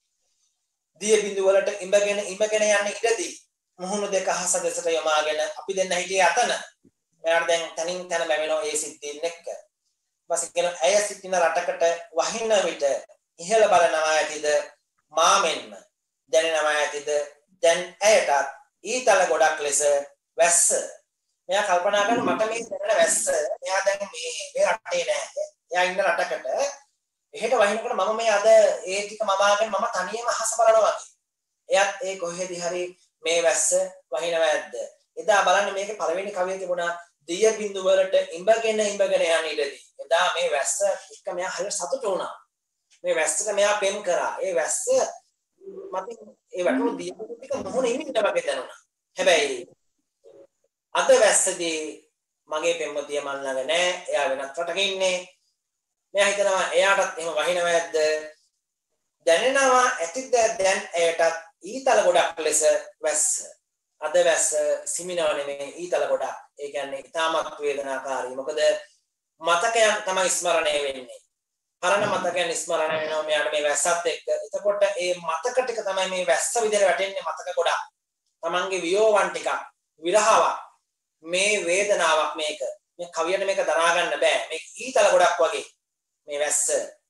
දිය බිඳු වලට ඉඹගෙන ඉඹගෙන යන්න ඉඩදී මුහුණු දෙක අහස දෙසට යොමාගෙන අපි දෙන්න හිටියේ අතන. මෙයාට දැන් තනින් තන මැවෙනවා ඒ සිද්ධීන් එක්ක. ඊපස්සේ කියන ඇය සිටින රටකට වහින විට ඉහළ බලනවා ඇතිද මාමෙන්ම දැනෙනවා ඇතිද දැන් ඇයටත් ඊතල ගොඩක් ලෙස වැස්ස. මෙයා කල්පනා කරන මට මේ දැනෙන වැස්ස මෙයා දැන් මේ මේ රටේ නෑ. එයා ඉන්න රටකට එහෙට වහිනකොට මම මේ අද ඒ ටික මමාගෙන මම තනියම අහස බලනවා වගේ. එයත් ඒ කොහෙදි හරි මේ වැස්ස වහිනවා ඇද්ද? එදා බලන්න මේකේ පළවෙනි කවියේ තිබුණා දිය බිඳු වලට ඉඹගෙන ඉඹගෙන යන ඉඩදී. එදා මේ වැස්ස එක්ක මෙයා හරියට සතුටු වුණා. මේ වැස්සට මෙයා පෙම් කරා. ඒ වැස්ස මතින් ඒ වටුණු දිය බිඳු ටික මොහොන ඉමින්න වගේ දැනුණා. හැබැයි අද වැස්සදී මගේ පෙම්වතිය මන් ළඟ නෑ. එයා වෙනත් රටක ඉන්නේ. මෙයා හිතනවා එයාටත් එහෙම වහිනවද? දැනෙනවා ඇතිද දැන් එයටත් ඊතල ගොඩක් ලෙස වැස්ස. අද වැස්ස සිමිනව නෙමෙයි ඊතල ගොඩක්. ඒ කියන්නේ ඉතාමත් වේදනාකාරී. මොකද මතකයන් තමයි ස්මරණය වෙන්නේ. පරණ මතකයන් ස්මරණය වෙනවා මෙයාට මේ වැස්සත් එක්ක. එතකොට ඒ මතක ටික තමයි මේ වැස්ස විදිහට වැටෙන්නේ මතක ගොඩක්. Tamange වියෝවන් ටිකක්, විරහාවක්, මේ වේදනාවක් මේක. මේ කවියට මේක දරා ගන්න බෑ. මේක ඊතල ගොඩක් වගේ. මේ වැස්ස.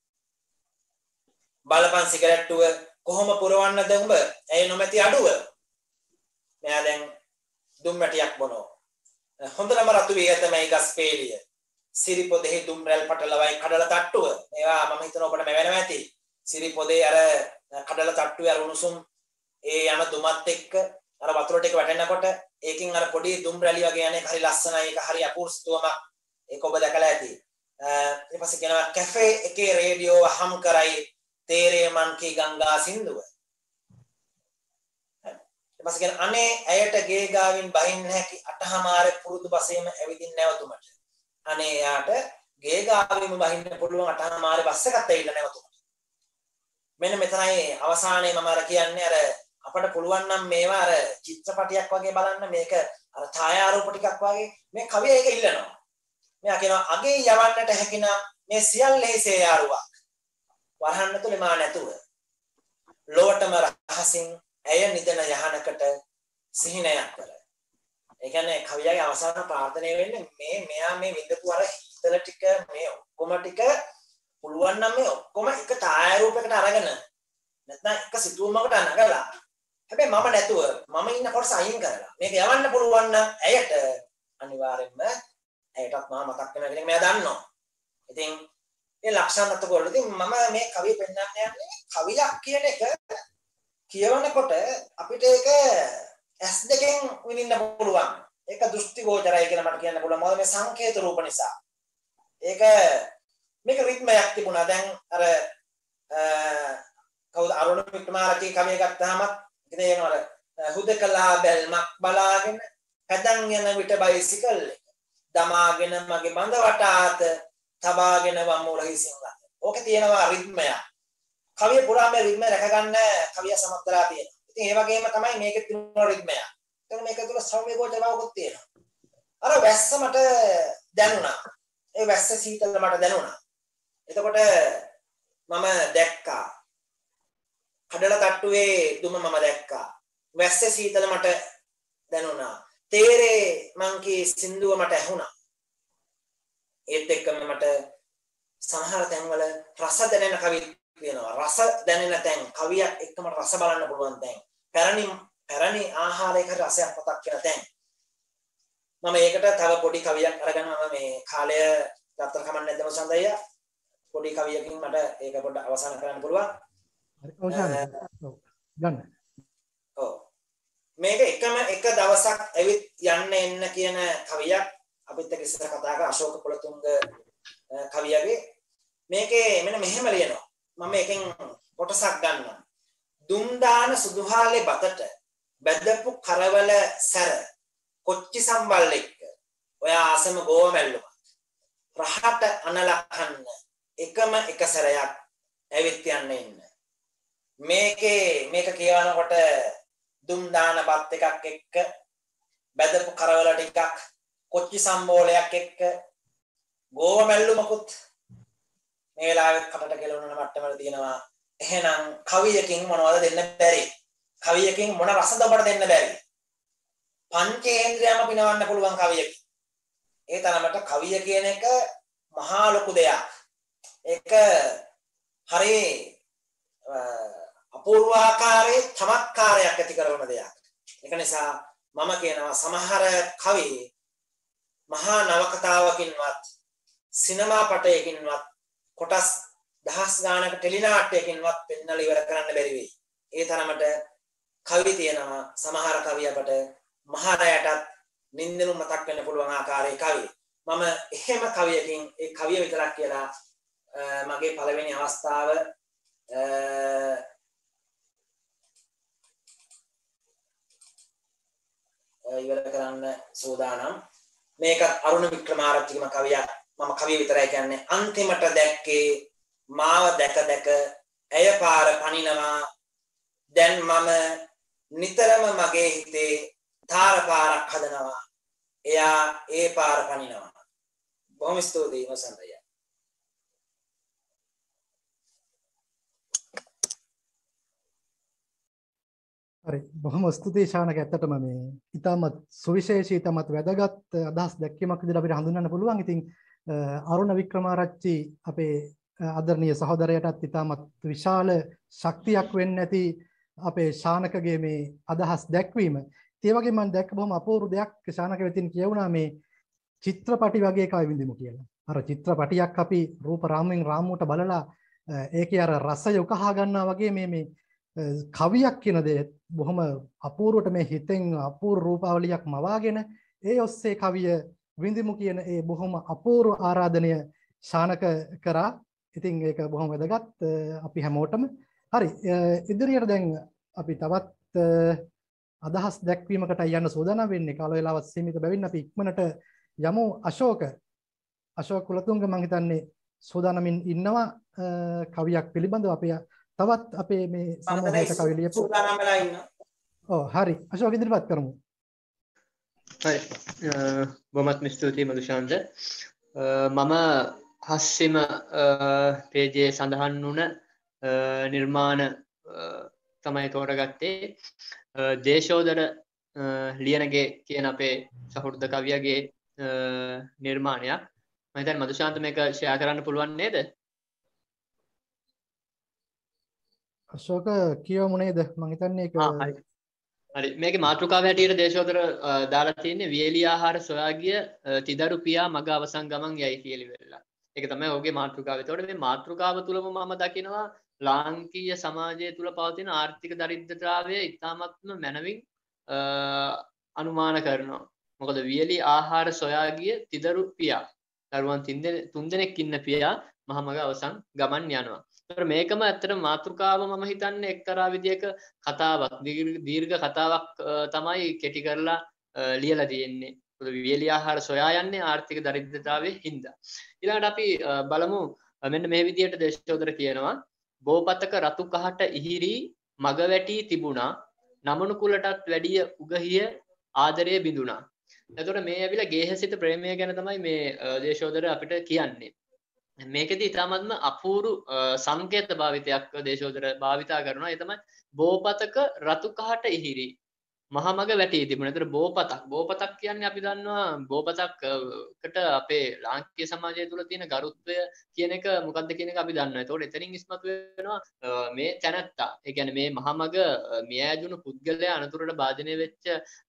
බලපන් සිගරට්ටුව කොහොම පුරවන්නද උඹ? ඇයි නොමැති අඩුව? මෙයා දැන් දුම් වැටියක් බොනවා. හොඳටම රතු වී තමයි ගස් පේලිය. සිරිපොදෙහි දුම් රැල් පටලවයි කඩලා තට්ටුව. මේවා මම හිතනවා ඔබට මෙවෙනවා ඇති. සිරිපොදේ අර කඩලා තට්ටුවේ අර උණුසුම් ඒ යන දුමත් එක්ක අර වතුර ටික වැටෙනකොට ඒකෙන් අර පොඩි දුම් රැලි වගේ යන එක හරි ලස්සනයි. ඒක හරි අපූර්වම ඒක ඔබ දැකලා ඇති. ඊට පස්සේ කියනවා කැෆේ එකේ රේඩියෝ හම් කරයි තේරේ මන් කී ගංගා සින්දුව. ඊට පස්සේ කියන අනේ ඇයට ගේ ගාවින් බහින්න හැකි අටහමාර පුරුදු බසෙම ඇවිදින් නැවතුමට. අනේ යාට ගේ ගාවින්ම බහින්න පුළුවන් අටහමාර බස් එකක් ඇවිල්ලා නැවතුමට. මෙන්න මෙතනයි අවසානයේ මම අර කියන්නේ අර අපිට පුළුවන් නම් මේවා අර චිත්‍රපටයක් වගේ බලන්න මේක අර ඡායාරූප ටිකක් වගේ මේ කවිය ඒක ඉල්ලනවා. මෙයා කියනවා අගේ යවන්නට හැකිනම් මේ සියල්ලෙහි සේයාරුවක්. වරහන් ඇතුලේ මා නැතුව ලොවටම රහසින් ඇය නිදන යහනකට සිහිනයක් කර. ඒ කියන්නේ කවියගේ අවසාන ප්‍රාර්ථනාව වෙන්නේ මේ මෙයා මේ විඳපු අර හිතල ටික මේ ඔක්කොම ටික පුළුවන් නම් මේ ඔක්කොම එක ඡායාරූපයකට අරගෙන නැත්නම් එක සිතුවමකට නගලා හැබැයි මම නැතුව මම ඉන්න කොටස අයින් කරලා මේක යවන්න පුළුවන් නම් ඇයට අනිවාර්යෙන්ම ඇයටත් මම මතක් වෙනවා කියන එක මෙයා දන්නවා. ඉතින් ඒ ලක්ෂණ අතකොල්ල ඉතින් මම මේ කවිය පෙන්නන්න යන්නේ කවියක් කියන එක කියවනකොට අපිට ඒක ඇස් දෙකෙන් විඳින්න පුළුවන්. ඒක දෘෂ්ටි ගෝචරයි කියලා මට කියන්න පුළුවන්. මොකද මේ සංකේත රූප නිසා. ඒක මේක රිද්මයක් තිබුණා. දැන් අර කවුද අරුණ වික්‍රමාරච්චි කවිය ගත්තාම ඉතින් අර හුදකලා බැල්මක් බලාගෙන පැදන් යන විට බයිසිකල් එක දමාගෙන මගේ බඳ වටාත තබාගෙන වම්මුල හිසින් ගන්න. ඕකේ තියෙනවා රිද්මයක්. කවිය පුරා මේ රිද්මය රැක ගන්න කවිය සමත්තරා තියෙනවා. ඉතින් ඒ වගේම තමයි මේකේ තියෙන රිද්මයක්. එතන මේක තුල සෞම්‍ය ගෝචරාවකුත් තියෙනවා. අර වැස්ස මට දැනුණා. ඒ වැස්ස සීතල මට දැනුණා. එතකොට මම දැක්කා. කඩලා තට්ටුවේ දුම මම දැක්කා. වැස්ස සීතල මට දැනුණා. තේරේ මං කී සින්දුව මට ඇහුණා. ඒත් එක්කම මට සමහර තැන්වල රස දැනෙන කවි තියෙනවා. රස දැනෙන තැන් කවියක් එක්කම රස බලන්න පුළුවන් තැන්. පැරණි පැරණි ආහාරයක රසයක් පතක් කියන තැන්. මම ඒකට තව පොඩි කවියක් අරගෙන මම මේ කාලය ගත්තර කමක් නැද්ද මොසන්දయ్య? පොඩි කවියකින් මට ඒක පොඩ්ඩක් අවසන් කරන්න පුළුවන්. හරි අවසන්. ඔව්. ගන්න. ඔව්. මේක එකම එක දවසක් ඇවිත් යන්න එන්න කියන කවියක් අපිත් එක්ක ඉස්සර කතා කරා අශෝක කුලතුංග කවියගේ. මේකේ මෙන්න මෙහෙම ලියනවා. මම එකෙන් කොටසක් ගන්නවා. දුම් දාන සුදුහාලේ බතට බැදපු කරවල සැර කොච්චි සම්බල් එක්ක ඔය ආසම ගෝව මැල්ලුම රහට අනලකන්න එකම එක සැරයක් ඇවිත් යන්න ඉන්න. මේකේ මේක කියවනකොට දුම් දාන බත් එකක් එක්ක බැදපු කරවල ටිකක් කොච්චි සම්බෝලයක් එක්ක ගෝව මැල්ලුමකුත් මේ වෙලාවෙත් කටට කෙලවුන මට්ටමල තියෙනවා. එහෙනම් කවියකින් මොනවද දෙන්න බැරි? කවියකින් මොන රසද ඔබට දෙන්න බැරි? පංචේන්ද්‍රයම පිනවන්න පුළුවන් කවියකින්. ඒ තරමට කවිය කියන එක මහා ලොකු දෙයක්. ඒක හරි අපූර්වාකාරයේ චමත්කාරයක් ඇති කරන දෙයක්. ඒක නිසා මම කියනවා සමහර කවි මහා නවකතාවකින්වත් සිනමා පටයකින්වත් කොටස් දහස් ගානක ටෙලිනාට්‍යයකින්වත් පෙන්වලා ඉවර කරන්න බැරි වෙයි. ඒ තරමට කවි තියෙනවා. සමහර කවි අපට මහරයටත් නින්දනු මතක් වෙන්න පුළුවන් ආකාරයේ කවි. මම එහෙම කවියකින් ඒ කවිය විතරක් කියලා මගේ පළවෙනි අවස්ථාව ඉවර කරන්න සූදානම්. මේක අරුණ වික්‍රමාරච්චිගේ කවියක්. මම කවිය විතරයි කියන්නේ. අන්තිමට දැක්කේ මාව දැක දැක ඇය පාර පනිනවා. දැන් මම නිතරම මගේ හිතේ තාර පාරක් හදනවා. එයා ඒ පාර පනිනවා. බොහොම ස්තුතියි වසන්තය. හරි බොහොම ස්තුතියි ශානක. ඇත්තටම මේ ඊටමත් සුවිශේෂී ඊටමත් වැදගත් අදහස් දැක්වීමක් විදිහට අපිට හඳුන්වන්න පුළුවන්. ඉතින් අරුණ වික්‍රමාරච්චි අපේ ආදරණීය සහෝදරයටත් ඊටමත් විශාල ශක්තියක් වෙන්න ඇති අපේ ශානකගේ මේ අදහස් දැක්වීම. ඒ වගේම මම දැක්ක බොහොම අපූර්ව දෙයක් ශානක වෙතින් කියවුණා මේ චිත්‍රපටි වගේ කවි විඳිමු කියලා. අර චිත්‍රපටියක් අපි රූප රාමුවෙන් රාමුවට බලලා ඒකේ අර රසය උකහා ගන්නවා වගේ මේ මේ කවියක් කියන දේ බොහොම අපූර්වට මේ හිතෙන් අපූර්ව රූපාවලියක් මවාගෙන ඒ ඔස්සේ කවිය විඳිමු කියන ඒ බොහොම අපූර්ව ආරාධනය ශානක කරා. ඉතින් ඒක බොහොම වැදගත් අපි හැමෝටම. හරි ඉදිරියට දැන් අපි තවත් අදහස් දැක්වීමකට යන්න සූදානම් වෙන්නේ. කාල වේලාවත් සීමිත බැවින් අපි ඉක්මනට යමු. අශෝක අශෝක කුලතුංග මම හිතන්නේ සූදානමින් ඉන්නවා කවියක් පිළිබඳව. අපි තවත් අපේ මේ සමූහයක කවි ලියපු සූදානම් වෙලා ඉන්නවා. ඔව් හරි අශෝක ඉදිරිපත් කරමු. හරි බොහොමත් ස්තුතියි මදුශාන්ත. මම හස්සෙම පේජයේ සඳහන් වුණ නිර්මාණ තමයි තෝරගත්තේ. දේශෝදර ලියනගේ කියන අපේ සහෘද කවියගේ නිර්මාණයක්. මම හිතන්නේ මදුශාන්ත මේක ෂෙයා කරන්න පුළුවන් නේද? අශෝක කියවමු නේද? මම හිතන්නේ ඒක හරි. හරි මේකේ මාතෘකාව හැටියට දේශෝදර දාලා තියෙන්නේ වියලි ආහාර සොයා ගිය තිදරු පියා මග අවසන් ගමන් යයි කියලා වෙලා. ඒක තමයි ඔහුගේ මාතෘකාව. ඒතකොට මේ මාතෘකාව තුලම මම දකිනවා ලාංකීය සමාජය තුල පවතින ආර්ථික දරිද්‍රතාවය ඉතාමත්ම මැනවින් අනුමාන කරනවා. මොකද වියලි ආහාර සොයා ගිය තිදරු පියා දරුවන් තුන් දෙනෙක් ඉන්න පියා මහමග අවසන් ගමන් යනවා. ඒතර මේකම ඇත්තටම මාතෘකාව මම හිතන්නේ එක්තරා විදියක කතාවක් දීර්ඝ කතාවක් තමයි කෙටි කරලා ලියලා තියෙන්නේ. මොකද වියලි ආහාර සොයා යන්නේ ආර්ථික දරිද්‍රතාවයේ හින්දා. ඊළඟට අපි බලමු මෙන්න මේ විදියට දේශෝදර කියනවා බෝපතක රතු කහට ඉහිරි මග වැටි තිබුණා නමනු කුලටත් වැඩිය උගහිය ආදරය බිඳුණා. එතකොට මේ ඇවිල්ලා ගේහසිත ප්‍රේමය ගැන තමයි මේ දේශෝදර අපිට කියන්නේ. මේකෙදි ඉතාමත්ම අපූරු සංකේත භාවිතයක් දේශෝදර භාවිතා කරනවා. ඒ තමයි බෝපතක රතු කහට ඉහිරි මහමග වැටී තිබුණා. ඒතර බෝපතක් බෝපතක් කියන්නේ අපි දන්නවා බෝපතක්කට අපේ ලාංකීය සමාජය තුළ තියෙන ගරුත්වය කියන එක මොකක්ද කියන එක අපි දන්නවා. ඒතකොට එතනින් ඉස්මතු වෙනවා මේ තැනත්තා. ඒ කියන්නේ මේ මහමග මියැදුණු පුද්ගලයා අනතුරට භාජනය වෙච්ච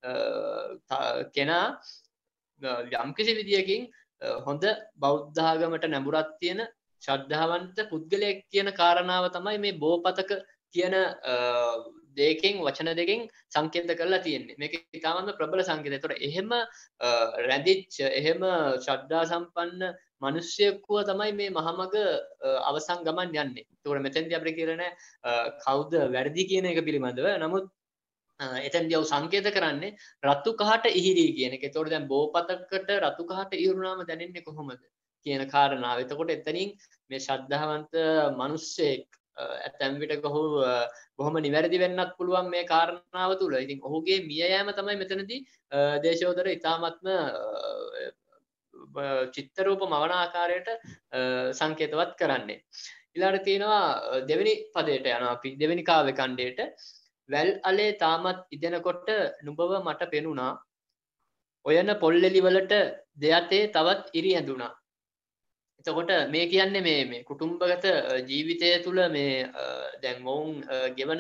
කෙනා යම්කිසි විදියකින් හොඳ බෞද්ධ ආගමට නැඹුරක් තියෙන ශ්‍රද්ධාවන්ත පුද්ගලයෙක් කියන කාරණාව තමයි මේ බෝපතක කියන දෙකෙන් වචන දෙකෙන් සංකේත කරලා තියෙන්නේ. මේක ඉතාමත්ම ප්‍රබල සංකේතයක්. ඒතකොට එහෙම රැඳිච්ච එහෙම ශ්‍රද්ධා සම්පන්න මිනිස්සෙකුව තමයි මේ මහමග අවසන් ගමන් යන්නේ. ඒතකොට මෙතෙන්දී අපිට කියන්නේ කවුද වැරදි කියන එක පිළිබඳව. නමුත් එතෙන්දී ඔව් සංකේත කරන්නේ රතු කහට ඉහිරි කියන එක. ඒතකොට දැන් බෝපතකට රතු කහට ඉහිරුනාම දැනෙන්නේ කොහොමද කියන කාරණාව. එතකොට එතනින් මේ ශ්‍රද්ධාවන්ත මිනිස්සෙක් ඇතැම් විටක ඔහු බොහොම නිවැරදි වෙන්නත් පුළුවන් මේ කාරණාව තුල. ඉතින් ඔහුගේ මිය යෑම තමයි මෙතනදී දේශෝදර ඉතාමත්ම චිත්ත රූප මවන ආකාරයට සංකේතවත් කරන්නේ. ඊළඟට තියෙනවා දෙවෙනි පදයට යනවා අපි දෙවෙනි කාව්‍ය ඛණ්ඩයට. වැල් අලේ තාමත් ඉදෙනකොට නුඹව මට පෙනුණා. ඔයන පොල්ලෙලි වලට දෙයතේ තවත් ඉරි ඇඳුණා. එතකොට මේ කියන්නේ මේ මේ කුටුම්බගත ජීවිතය තුළ මේ දැන් මොවුන් ගෙවන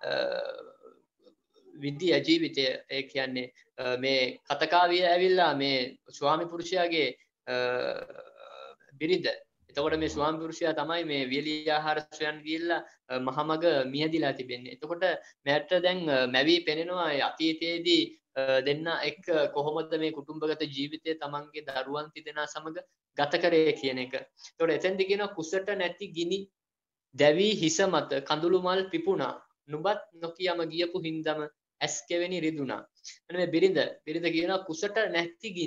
විද්‍ය ජීවිතය ඒ කියන්නේ මේ කතකාවිය ඇවිල්ලා මේ ස්වාමි පුරුෂයාගේ බිරිඳ. එතකොට මේ ස්වාමි පුරුෂයා තමයි මේ වියලි ආහාර සොයන් ගිහිල්ලා මහමග මියදිලා තිබෙන්නේ. එතකොට මෑට දැන් මැවි පෙනෙනවා අතීතයේදී දෙන්න එක් කොහොමද මේ කුටුම්බගත ජීවිතය තමන්ගේ දරුවන් තිදෙනා සමග ගත කරේ කියන එක. ඒතකොට එතෙන්දී කියනවා කුසට නැති ගිනි දැවි හිස මත කඳුළු මල් පිපුණා. නුඹත් නොකියම ගියපු හින්දම ඇස් කෙවෙනි රිදුණා. මෙන්න මේ බිරිඳ බිරිඳ කියනවා කුසට නැති ගිනි.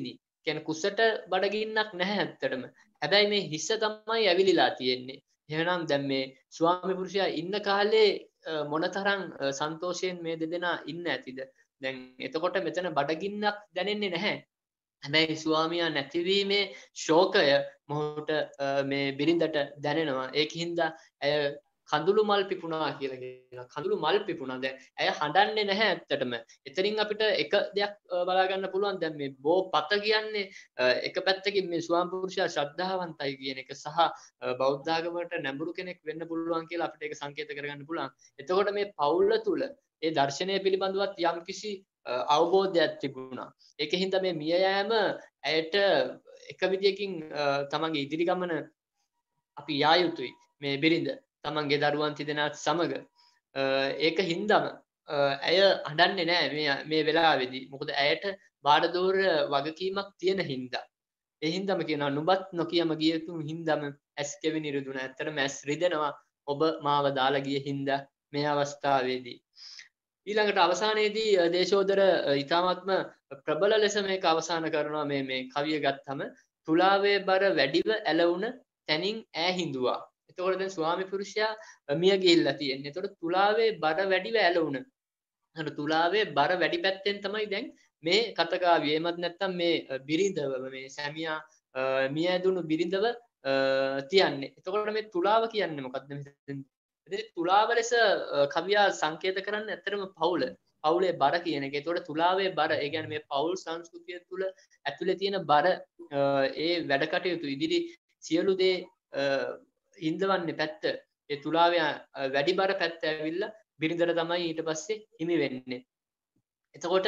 කියන්නේ කුසට බඩගින්නක් නැහැ ඇත්තටම. හැබැයි මේ හිස තමයි ඇවිලිලා තියෙන්නේ. එහෙනම් දැන් මේ ස්වාමි පුරුෂයා ඉන්න කාලේ මොනතරම් සන්තෝෂයෙන් මේ දෙදෙනා ඉන්න ඇතිද? දැන් එතකොට මෙතන බඩගින්නක් දැනෙන්නේ නැහැ. හැබැයි ස්වාමියා නැතිවීමේ ශෝකය මොහොත මේ බිරිඳට දැනෙනවා. ඒකින්ද ඇය කඳුළු මල් පිපුණා කියලා කියනවා. කඳුළු මල් පිපුණා. දැන් ඇය හඬන්නේ නැහැ ඇත්තටම. එතනින් අපිට එක දෙයක් බලා ගන්න පුළුවන්. දැන් මේ බෝ පත කියන්නේ එක පැත්තකින් මේ ස්වාම පුරුෂයා ශ්‍රද්ධාවන්තයි කියන එක සහ බෞද්ධ ආගමකට නැඹුරු කෙනෙක් වෙන්න පුළුවන් කියලා අපිට ඒක සංකේත කරගන්න පුළුවන්. එතකොට මේ පවුල තුල ඒ දර්ශනය පිළිබඳවත් යම්කිසි අවබෝධයක් තිබුණා. ඒකෙන්ද මේ මිය යෑම ඇයට එක විදියකින් තමන්ගේ ඉදිරි ගමන අපි යා යුතුයි. මේ බිරිඳ තමන්ගේ දරුවන් තිදෙනාත් සමග ඒක හින්දම ඇය අඬන්නේ නැහැ මේ මේ වෙලාවේදී. මොකද ඇයට බාඩදෝර වගකීමක් තියෙන හින්දා. ඒ හින්දාම කියනවා නුඹත් නොකියම ගිය තුන් හින්දාම ඇස් කෙවිනි රිදුන. ඇත්තටම ඇස් රිදෙනවා ඔබ මාව දාලා ගිය හින්දා මේ අවස්ථාවේදී. ඊළඟට අවසානයේදී දේශෝදර ඊ타ත්ම ප්‍රබල ලෙස මේක අවසන් කරනවා මේ මේ කවිය ගත්තම තුලාවේ බර වැඩිව ඇලවුන තැනින් ඈ හිඳුවා. එතකොට දැන් ස්වාමි පුරුෂයා මිය ගිහිල්ලා තියෙන්නේ. එතකොට තුලාවේ බර වැඩිව ඇලවුන. අර තුලාවේ බර වැඩි පැත්තෙන් තමයි දැන් මේ කතකාවිය. එමත් නැත්තම් මේ බිරිඳව මේ සැමියා මිය ඇදුණු බිරිඳව තියන්නේ. එතකොට මේ තුලාව කියන්නේ මොකක්ද මෙතන? ඉතින් තුලාව ලෙස කවියා සංකේත කරන්න ඇත්තටම පවුල. පවුලේ බර කියන එක. ඒතකොට තුලාවේ බර, ඒ කියන්නේ මේ පවුල් සංස්කෘතිය තුළ ඇතුලේ තියෙන බර ඒ වැඩ කටයුතු ඉදිරි සියලු දේ හින්දවන්නේ පැත්ත. ඒ තුලාවේ වැඩි බර පැත්ත ඇවිල්ලා බිරිඳට තමයි ඊට පස්සේ හිමි වෙන්නේ. එතකොට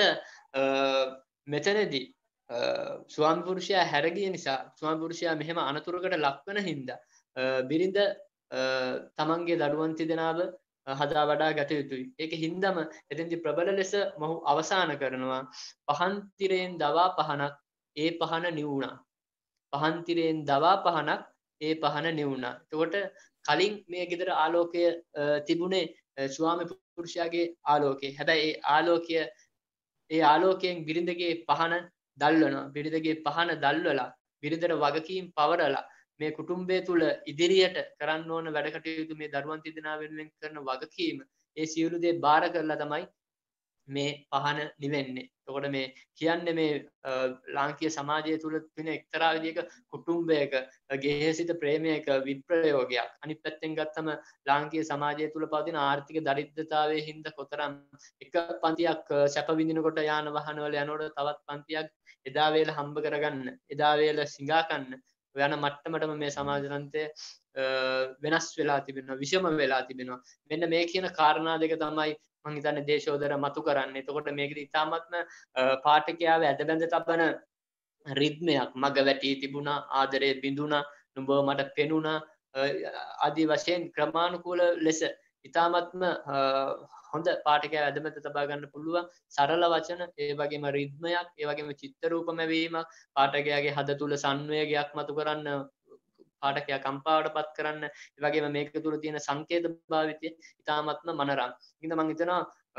මෙතනදී ස්වාමි පුරුෂයා හැරගිය නිසා ස්වාමි පුරුෂයා මෙහෙම අනතුරකට ලක්වන හින්දා බිරිඳ තමන්ගේ දරුවන් තිදෙනාව හදා වඩා ගත යුතුයි. ඒක හින්දාම එතෙන්දී ප්‍රබල ලෙස මොහු අවසන් කරනවා පහන් තිරෙන් දවා පහනක් ඒ පහන නිවුණා. පහන් තිරෙන් දවා පහනක් ඒ පහන නිවුණා. එතකොට කලින් මේ ගෙදර ආලෝකය තිබුණේ ස්වාමි පුරුෂයාගේ ආලෝකය. හැබැයි ඒ ආලෝකය ඒ ආලෝකයෙන් බිරිඳගේ පහන දැල්වනවා. බිරිඳගේ පහන දැල්වලා බිරිඳට වගකීම් පවරලා මේ කුටුම්බය තුල ඉදිරියට කරන්න ඕන වැඩ කටයුතු මේ දරුවන් තිදෙනා වෙනුවෙන් කරන වගකීම ඒ සියලු දේ බාර කරලා තමයි මේ පහන නිවෙන්නේ. එතකොට මේ කියන්නේ මේ ලාංකීය සමාජය තුල තියෙන එක්තරා විදිහක කුටුම්බයක ගේහසිත ප්‍රේමයක විප්‍රයෝගයක්. අනිත් පැත්තෙන් ගත්තම ලාංකීය සමාජය තුල පවතින ආර්ථික දරිද්‍රතාවයේ හින්දා කොතරම් එක පන්තියක් සැප විඳිනකොට යාන වාහන වල යනකොට තවත් පන්තියක් එදා වේල හම්බ කරගන්න, එදා වේල සිඟා කන්න යන මට්ටමටම මේ සමාජ තන්ත්‍රය වෙනස් වෙලා තිබෙනවා, විෂම වෙලා තිබෙනවා. මෙන්න මේ කියන කාරණා දෙක තමයි මම හිතන්නේ දේශෝදර මතු කරන්නේ. එතකොට මේකෙදි ඉතාමත්ම පාඨකයාව ඇද බැඳ තබන රිද්මයක් මග වැටී තිබුණා, ආදරේ බිඳුණා, නුඹ මට පෙනුණා ආදී වශයෙන් ක්‍රමානුකූල ලෙස ඉතාමත්ම හොඳ පාඨකයා ඇද බැඳ තබා ගන්න පුළුවන් සරල වචන, ඒ වගේම රිද්මයක්, ඒ වගේම චිත්ත රූපමැවීමක්, පාඨකයාගේ හද තුල සංවේගයක් මතු කරන්න, පාඨකයා කම්පාවටපත් කරන්න, ඒ වගේම මේක තුල තියෙන සංකේත භාවිතය ඉතාමත්ම මනරම්. ඉතින් මම හිතනවා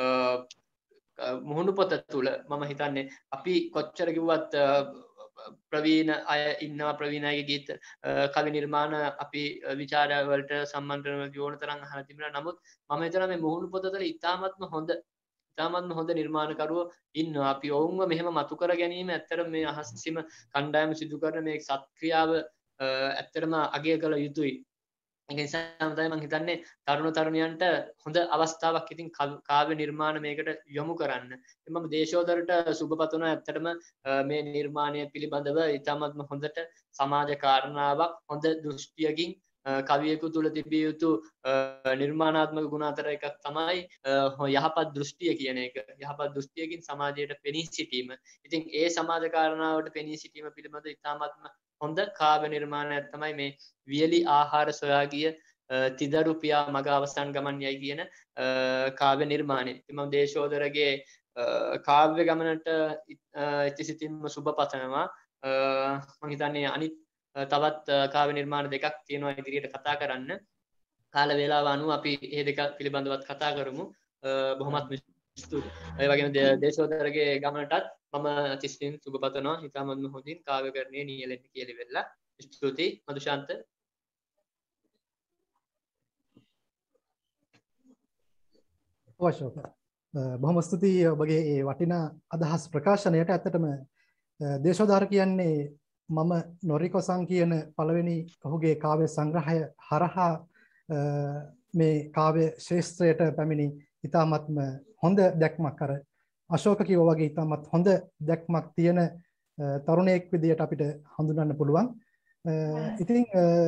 මුහුණු පොත තුල මම හිතන්නේ අපි කොච්චර කිව්වත් ප්‍රවීණ අය ඉන්නවා, ප්‍රවීණ අයගේ ගීත කවි නිර්මාණ අපි විචාර වලට සම්බන්ධ වෙන ඕන තරම් අහලා තිබුණා. නමුත් මම හිතනවා මේ මුහුණු පොත තුළ ඉතාමත්ම හොඳ ඉතාමත්ම හොඳ නිර්මාණකරුවෝ ඉන්නවා. අපි ඔවුන්ව මෙහෙම මතු කර ගැනීම ඇත්තටම මේ අහස්සිම කණ්ඩායම සිදු කරන මේ සත්ක්‍රියාව ඇත්තටම අගය කළ යුතුයි. ඒක නිසා තමයි මම හිතන්නේ තරුණ තරුණියන්ට හොඳ අවස්ථාවක් ඉතින් කාව්‍ය නිර්මාණ මේකට යොමු කරන්න. මම දේශෝදරට සුබ පතනවා ඇත්තටම මේ නිර්මාණය පිළිබඳව ඉතාමත්ම හොඳට සමාජ කාරණාවක් හොඳ දෘෂ්ටියකින් කවියෙකු තුල තිබිය යුතු නිර්මාණාත්මක ගුණ අතර එකක් තමයි යහපත් දෘෂ්ටිය කියන එක. යහපත් දෘෂ්ටියකින් සමාජයට පෙනී සිටීම. ඉතින් ඒ සමාජ කාරණාවට පෙනී සිටීම පිළිබඳව ඉතාමත්ම හොඳ කාව්‍ය නිර්මාණයක් තමයි මේ වියලි ආහාර සොයා ගිය තිදරු පියා මග අවසන් ගමන් යයි කියන කාව්‍ය නිර්මාණය. ඉතින් මම දේශෝදරගේ කාව්‍ය ගමනට ඉතිසිතින්ම සුබ පතනවා. මම හිතන්නේ අනිත් තවත් කාව්‍ය නිර්මාණ දෙකක් තියෙනවා ඉදිරියට කතා කරන්න. කාල වේලාව අනුව අපි මේ දෙක පිළිබඳවත් කතා කරමු. බොහොමත් ස්තුතියි. ඒ වගේම දේශෝදරගේ ගමනටත් මම තිස්සින් සුබ පතනවා. හිතාමත්ම හොඳින් කාව්‍යකරණයේ නියැලෙන්න කියලා වෙලා. ස්තුතියි මදුශාන්ත. අවශ්‍යක. බොහොම ස්තුතියි ඔබගේ ඒ වටිනා අදහස් ප්‍රකාශනයට. ඇත්තටම දේශෝදාර කියන්නේ මම නොරිකොසන් කියන පළවෙනි ඔහුගේ කාව්‍ය සංග්‍රහය හරහා මේ කාව්‍ය ශාස්ත්‍රයට පැමිණි ඉතාමත්ම හොඳ දැක්මක් අර අශෝක කිව්වා වගේ ඉතාමත් හොඳ දැක්මක් තියෙන තරුණයෙක් විදියට අපිට හඳුනන්න පුළුවන්. ඉතින්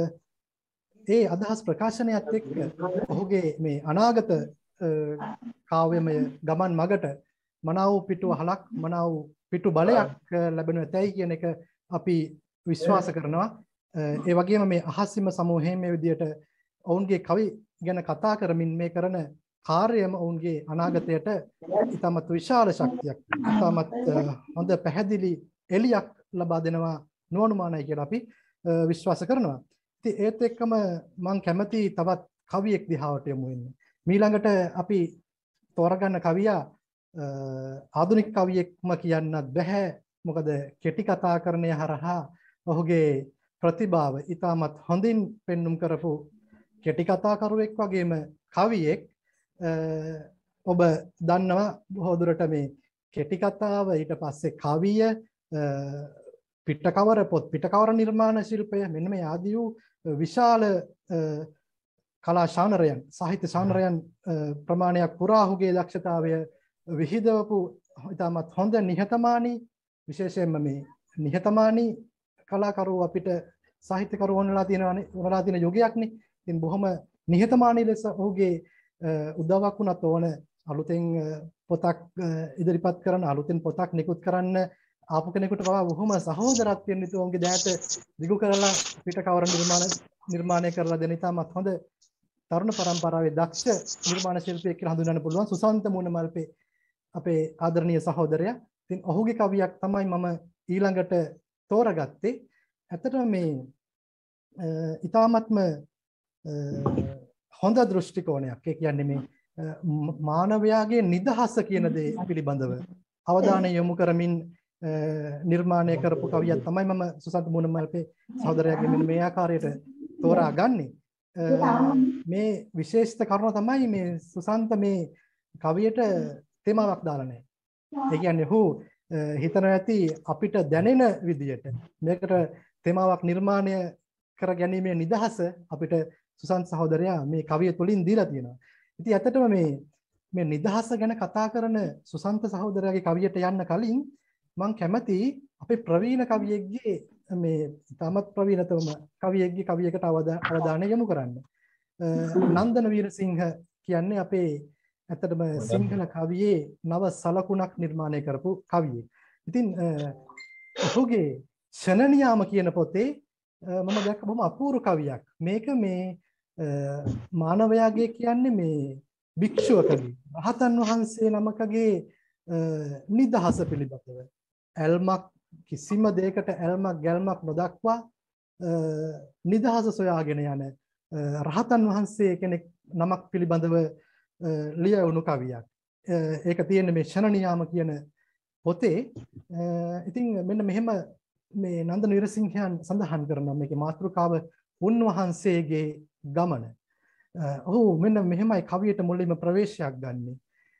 ඒ අදහස් ප්‍රකාශනයත් එක්ක ඔහුගේ මේ අනාගත කාව්‍යමය ගමන් මගට මනාව පිටු අහලක් මනාව පිටු බලයක් ලැබෙනු ඇතයි කියන එක අපි විශ්වාස කරනවා. ඒ වගේම මේ අහස්සිම සමූහයෙන් මේ විදියට ඔවුන්ගේ කවි ගැන කතා කරමින් මේ කරන කාර්යම ඔවුන්ගේ අනාගතයට ඉතාමත් විශාල ශක්තියක් ඉතාමත් හොඳ පැහැදිලි එළියක් ලබා දෙනවා නොඅනුමානයි කියලා අපි විශ්වාස කරනවා. ඉතින් ඒත් එක්කම මම කැමති තවත් කවියෙක් දිහාවට යමු වෙන්න. මීළඟට අපි තෝරගන්න කවියා ආධුනික කවියෙක්ම කියන්නත් බෑ. මොකද කෙටි කතාකරණය හරහා ඔහුගේ ප්‍රතිභාව ඉතාමත් හොඳින් පෙන්눔 කරපු කෙටි කතාකරුවෙක් වගේම කවියෙක්. ඔබ දන්නවා බොහෝ දුරට මේ කෙටි කතාව ඊට පස්සේ කවිය පිටකවර පොත් පිටකවර නිර්මාණ ශිල්පය මෙන්න මේ ආදී වූ විශාල කලා ශානරයන් සාහිත්‍ය ශානරයන් ප්‍රමාණයක් පුරා ඔහුගේ දක්ෂතාවය විහිදවපු ඉතාමත් හොඳ නිහතමානී විශේෂයෙන්ම මේ නිහතමානී කලාකරුවෝ අපිට සාහිත්‍යකරුවෝ වුණලා තියෙනවානේ වුණලා තියෙන යුගයක්නේ. ඉතින් බොහොම නිහතමානී ලෙස ඔහුගේ උදව්වක් වුණත් ඕන අලුතෙන් පොතක් ඉදිරිපත් කරන අලුතෙන් පොතක් නිකුත් කරන්න ආපු කෙනෙකුට පවා බොහොම සහෝදරත්වයෙන් යුතුව ඔවුන්ගේ දෑත දිගු කරලා පිටකවර නිර්මාණ නිර්මාණය කරලා දෙන ඉතාමත් හොඳ තරුණ පරම්පරාවේ දක්ෂ නිර්මාණ ශිල්පියෙක් කියලා හඳුන්වන්න පුළුවන් සුසන්ත මුණමල්පේ අපේ ආදරණීය සහෝදරයා. ඉතින් ඔහුගේ කවියක් තමයි මම ඊළඟට තෝරගත්තේ. ඇත්තටම මේ ඉතාමත්ම හොඳ දෘෂ්ටි කෝණයක්. ඒ කියන්නේ මේ මානවයාගේ නිදහස කියන දේ පිළිබඳව අවධානය යොමු කරමින් නිර්මාණය කරපු කවියක් තමයි මම සුසන්ත මුණමල්පේ සහෝදරයාගේ මෙන්න මේ ආකාරයට තෝරා ගන්නේ. මේ විශේෂිත කරුණ තමයි මේ සුසන්ත මේ කවියට තේමාවක් දාලා නැහැ. ඒ කියන්නේ හු හිතනවා ඇති අපිට දැනෙන විදියට මේකට තේමාවක් නිර්මාණය කර ගැනීමේ නිදහස අපිට සුසන්ත සහෝදරයා මේ කවිය තුලින් දීලා තියෙනවා. ඉතින් ඇත්තටම මේ මේ නිදහස ගැන කතා කරන සුසන්ත සහෝදරයාගේ කවියට යන්න කලින් මම කැමති අපේ ප්‍රවීණ කවියෙක්ගේ මේ තමත් ප්‍රවීණතම කවියෙක්ගේ කවියකට අවධානය යොමු කරන්න. නන්දන වීරසිංහ කියන්නේ අපේ ඇත්තටම සිංහල කවියේ නව සලකුණක් නිර්මාණය කරපු කවියෙක්. ඉතින් ඔහුගේ ශනනියාම කියන පොතේ මම දැක්ක බොහොම අපූර්ව කවියක්. මේක මේ මානවයාගේ කියන්නේ මේ භික්ෂුවකගේ රහතන් වහන්සේ නමකගේ නිදහස පිළිබඳව ඇල්මක් කිසිම දෙයකට ඇල්මක් ගැල්මක් නොදක්වා නිදහස සොයාගෙන යන රහතන් වහන්සේ කෙනෙක් නමක් පිළිබඳව ලියවුණු කවියක්. ඒක තියෙන්නේ මේ ශනනියාම කියන පොතේ. ඉතින් මෙන්න මෙහෙම මේ නන්දන වීරසිංහයන් සඳහන් කරනවා මේකේ මාතෘකාව උන්වහන්සේගේ ගමන. ඔහු මෙන්න මෙහෙමයි කවියට මුලින්ම ප්‍රවේශයක් ගන්නෙ.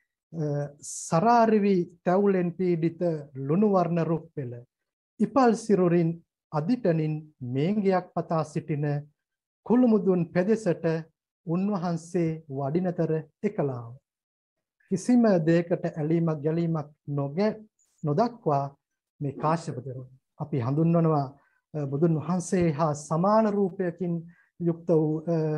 සරාරිවි තැවුලෙන් පීඩිත ලුණු වර්ණ රුක් පෙළ ඉපල් සිරුරින් අදිටනින් මේංගයක් පතා සිටින කුළුමුදුන් පෙදෙසට උන්වහන්සේ වඩිනතර එකලාව. කිසිම දෙයකට ඇලීමක් ගැලීමක් නොදක්වා මේ කාශ්‍යප තෙරුන් අපි හඳුන්වනවා බුදුන් වහන්සේ හා සමාන රූපයකින් යුක්ත වූ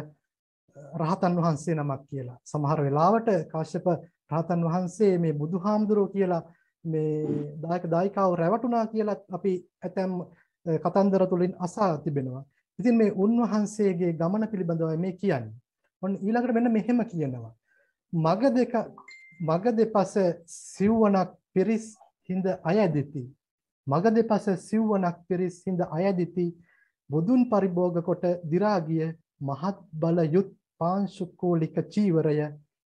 රහතන් වහන්සේ නමක් කියලා. සමහර වෙලාවට කාශ්‍යප රහතන් වහන්සේ මේ බුදුහාමුදුරුවෝ කියලා මේ දායක දායිකාව රැවටුණා කියලා අපි ඇතැම් කතන්දර තුලින් අසා තිබෙනවා. ඉතින් මේ උන්වහන්සේගේ ගමන පිළිබඳව මේ කියන්නේ. ඔන්න ඊළඟට මෙන්න මෙහෙම කියනවා. මග දෙක මග දෙපස සිව්වනක් පිරිස් හිඳ අයදිති. මග දෙපස සිව්වනක් පිරිස් හිඳ අයදිති. බුදුන් පරිභෝග කොට දි รา ගිය මහත් බල යුත් පාංශුකෝලික චීවරය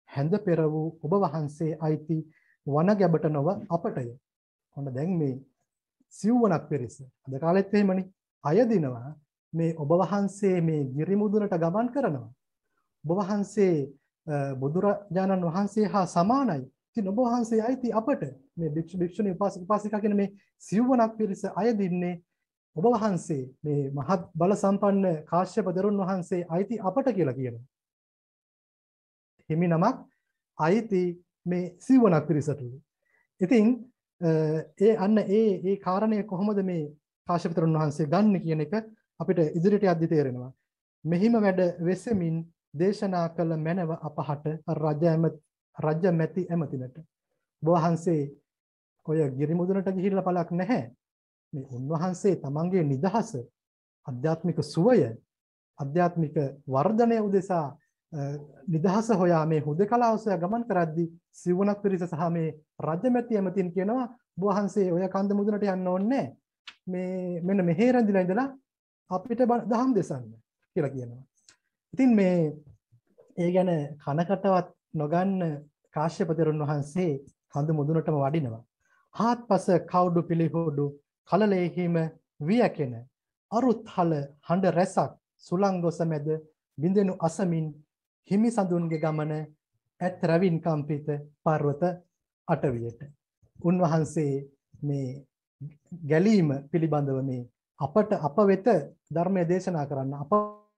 හැඳ පෙර වූ ඔබ වහන්සේ අයිති වන ගැබට නොව අපටය. ඔන්න දැන් මේ සිව්වනක් පිරිස අද කාලෙත් එහෙමනේ අයදිනවා මේ ඔබ වහන්සේ මේ ගිරි මුදුනට ගමන් කරනවා. ඔබ වහන්සේ බුදුරජාණන් වහන්සේ හා සමානයි. ඉතින් ඔබ වහන්සේ අයිති අපට මේ භික්ෂු භික්ෂුණී උපාසක උපාසිකා කියන මේ සිව්වනක් පිරිස අයදින්නේ ඔබ වහන්සේ මේ මහත් බල සම්පන්න කාශ්‍යප දරුන් වහන්සේ අයිති අපට කියලා කියනවා. හිමි නමක් අයිති මේ සිව්වනක් පිරිසට. ඉතින් ඒ අන්න ඒ ඒ කාරණය කොහොමද මේ කාශ්‍යප දරුන් වහන්සේ ගන්න කියන එක අපිට ඉදිරියට යද්දි තේරෙනවා. මෙහිම වැඩ වෙසමින් දේශනා කළ මැනව අපහට රජ රජ මැති ඇමතිනට. ඔබ වහන්සේ ඔය ගිරිමුදුනට ගිහිල්ලා පළක් නැහැ. මේ උන්වහන්සේ තමන්ගේ නිදහස, අධ්‍යාත්මික සුවය, අධ්‍යාත්මික වර්ධනය උදෙසා නිදහස හොයා මේ හුදකලාව සොයා ගමන් කරද්දී සිවුණක් පිරිස සහ මේ රජමැති ඇමතින් කියනවා ඔබ වහන්සේ ඔය කන්ද මුදුනට යන්න ඕනේ මේ මෙන්න මෙහෙ රැඳිලා ඉඳලා අපිට දහම් දෙසන්න කියලා කියනවා. ඉතින් මේ ඒ ගැන කනකටවත් නොගන්න කාශ්‍යප තෙරුන් වහන්සේ කඳු මුදුනටම වඩිනවා. හාත්පස කවුඩු පිළිහොඩු කලලෙහිම වියකෙන අරුත්හල හඬ රැසක් සුලං ගොස මැද බින්දෙනු අසමින් හිමි සඳුන්ගේ ගමන ඇත් රවින් කම්පිත පර්වත අටවියට. උන්වහන්සේ මේ ගැලීම පිළිබඳව මේ අපට අප වෙත ධර්මය දේශනා කරන්න අප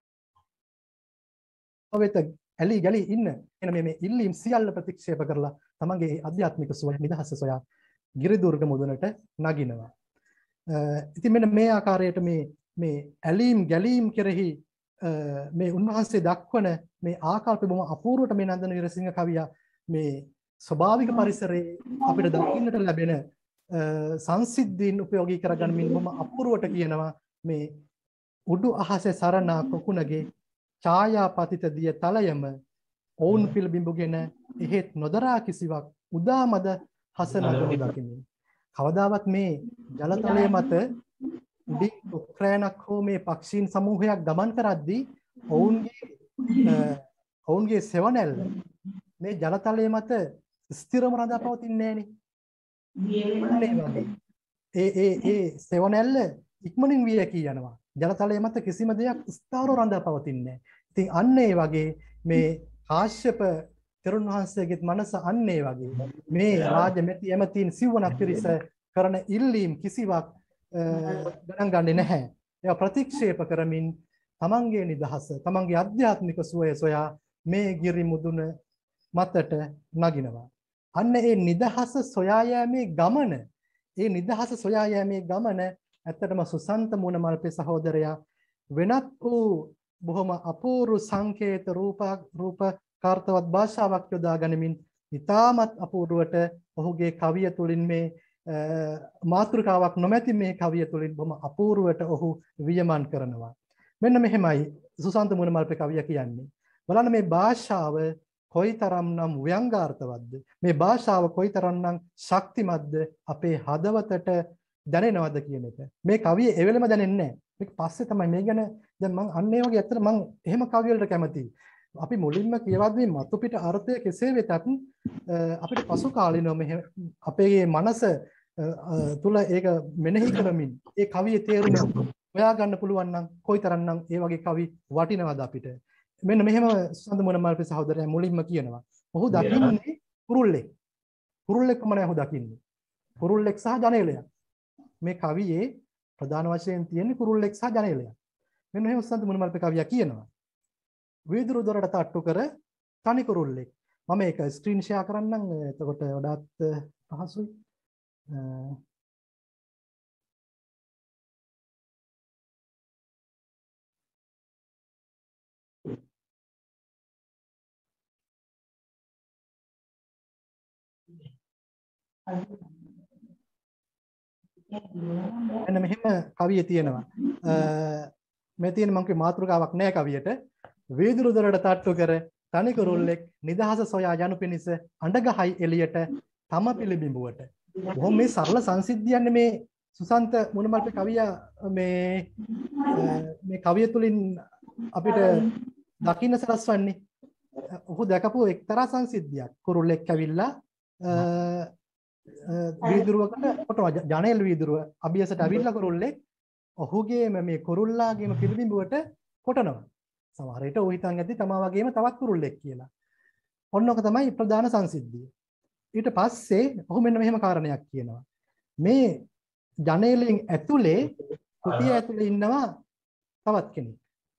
වෙත ඇලි ගලි ඉන්න එන මේ මේ ඉල්ලීම් සියල්ල ප්‍රතික්ෂේප කරලා තමන්ගේ අධ්‍යාත්මික සුවය නිදහස සොයා ගිරිදුර්ග මුදුනට නගිනවා. ඉතින් මෙන්න මේ ආකාරයට මේ මේ ඇලීම් ගැලීම් කෙරෙහි මේ උන්වහන්සේ දක්වන මේ ආකල්ප බොහොම අපූර්වට මේ නන්දන විරසිංහ කවියා මේ ස්වභාවික පරිසරයේ අපිට දකින්නට ලැබෙන සංසිද්ධීන් උපයෝගී කරගන්නමින් බොහොම අපූර්වට කියනවා මේ උඩු අහසේ සරණා කොකුණගේ ඡායා පතිත දිය තලයම ඔවුන් පිළිබිඹුගෙන එහෙත් නොදරා කිසිවක් උදාමද හසනගනු දකිමින්. කවදාවත් මේ ජලතලයේ මත උඩින් උක්‍රෑනක් හෝ මේ පක්ෂීන් සමූහයක් ගමන් කරද්දී ඔවුන්ගේ ඔවුන්ගේ සෙවණැල්ල මේ ජලතලයේ මත ස්ථිරව රඳා පවතින්නේ නෑනේ. ඒ ඒ ඒ සෙවණැල්ල ඉක්මනින් විය කී යනවා. ජලතලයේ මත කිසිම දෙයක් ස්ථාවරව රඳා පවතින්නේ නෑ. ඉතින් අන්න ඒ වගේ මේ කාශ්‍යප තෙරුන් වහන්සේගේ මනස අන්න ඒ වගේ මේ රාජමැති ඇමතීන් සිව්වනක් පිරිස කරන ඉල්ලීම් කිසිවක් ගණන් ගන්නේ නැහැ. ඒවා ප්‍රතික්ෂේප කරමින් තමන්ගේ නිදහස, තමන්ගේ අධ්‍යාත්මික සුවය සොයා මේ ගිරි මුදුන මතට නගිනවා. අන්න ඒ නිදහස සොයා යෑමේ ගමන, ඒ නිදහස සොයා යෑමේ ගමන ඇත්තටම සුසන්ත මුණමල්පේ සහෝදරයා වෙනත් වූ බොහොම අපූර්ව සංකේත රූප රූප කාර්තවත් භාෂාවක් යොදා ගනිමින් ඉතාමත් අපූර්වට ඔහුගේ කවිය තුලින් මේ මාතෘකාවක් නොමැති මේ කවිය තුලින් බොහොම අපූර්වට ඔහු වියමන් කරනවා. මෙන්න මෙහෙමයි සුසන්ත මුණමල්පේ කවිය කියන්නේ. බලන්න මේ භාෂාව කොයිතරම්නම් ව්‍යංගාර්ථවත්ද, මේ භාෂාව කොයිතරම්නම් ශක්තිමත්ද අපේ හදවතට දැනෙනවද කියන එක. මේ කවිය ඒ වෙලෙම දැනෙන්නේ නැහැ. මේක පස්සේ තමයි මේ ගැන දැන් මම අන්න ඒ වගේ ඇත්තට මම එහෙම කවිය වලට කැමතියි. අපි මුලින්ම කියවද්දී මතු පිට අර්ථය කෙසේ වෙතත් අපිට පසු කාලිනව මෙහෙ අපේ මනස තුල ඒක මෙනෙහි කරමින් ඒ කවියේ තේරුම හොයා ගන්න පුළුවන් නම් කොයිතරම්නම් ඒ වගේ කවි වටිනවද අපිට. මෙන්න මෙහෙම සුසන්ත මුණමල්පේ සහෝදරයා මුලින්ම කියනවා. ඔහු දකින්නේ කුරුල්ලෙක්. කුරුල්ලෙක්මනේ ඔහු දකින්නේ. කුරුල්ලෙක් සහ ජනේලයක්. මේ කවියේ ප්‍රධාන වශයෙන් තියෙන්නේ කුරුල්ලෙක් සහ ජනේලයක්. මෙන්න මෙහෙම සුසන්ත මුණමල්පේ කවියා කියනවා. වීදුරු දොරට තට්ටු කර තනි කුරුල්ලෙක්. මම ඒක ස්ක්‍රීන් ෂෙයා කරන්නම්. එතකොට වඩාත් පහසුයි. එන්න මෙහෙම කවිය තියෙනවා. මේ තියෙන මං කිය මාතෘකාවක් නෑ කවියට. වීදුරු දොරට තට්ටු කර තනි කුරුල්ලෙක් නිදහස සොයා යනු පිණිස අඬගහයි එළියට තම පිළිබිඹුවට. බොහොම මේ සරල සංසිද්ධියන්නේ මේ සුසන්ත මුණමල්පේ කවිය මේ මේ කවිය තුලින් අපිට දකින්න සලස්වන්නේ. ඔහු දැකපු එක්තරා සංසිද්ධියක්. කුරුල්ලෙක් ඇවිල්ලා වීදුරුවකට කොටනවා. ජනේල් වීදුරුව අභියසට ඇවිල්ලා කුරුල්ලෙක් ඔහුගේම මේ කුරුල්ලාගේම පිළිබිඹුවට කොටනවා. සමහර විට ඔහු හිතන් ඇද්දි තමා වගේම තවත් කුරුල්ලෙක් කියලා. ඔන්නෝක තමයි ප්‍රධාන සංසිද්ධිය. ඊට පස්සේ ඔහු මෙන්න මෙහෙම කාරණයක් කියනවා. මේ ජනේලෙන් ඇතුලේ කුටිය ඇතුලේ ඉන්නවා තවත් කෙනෙක්.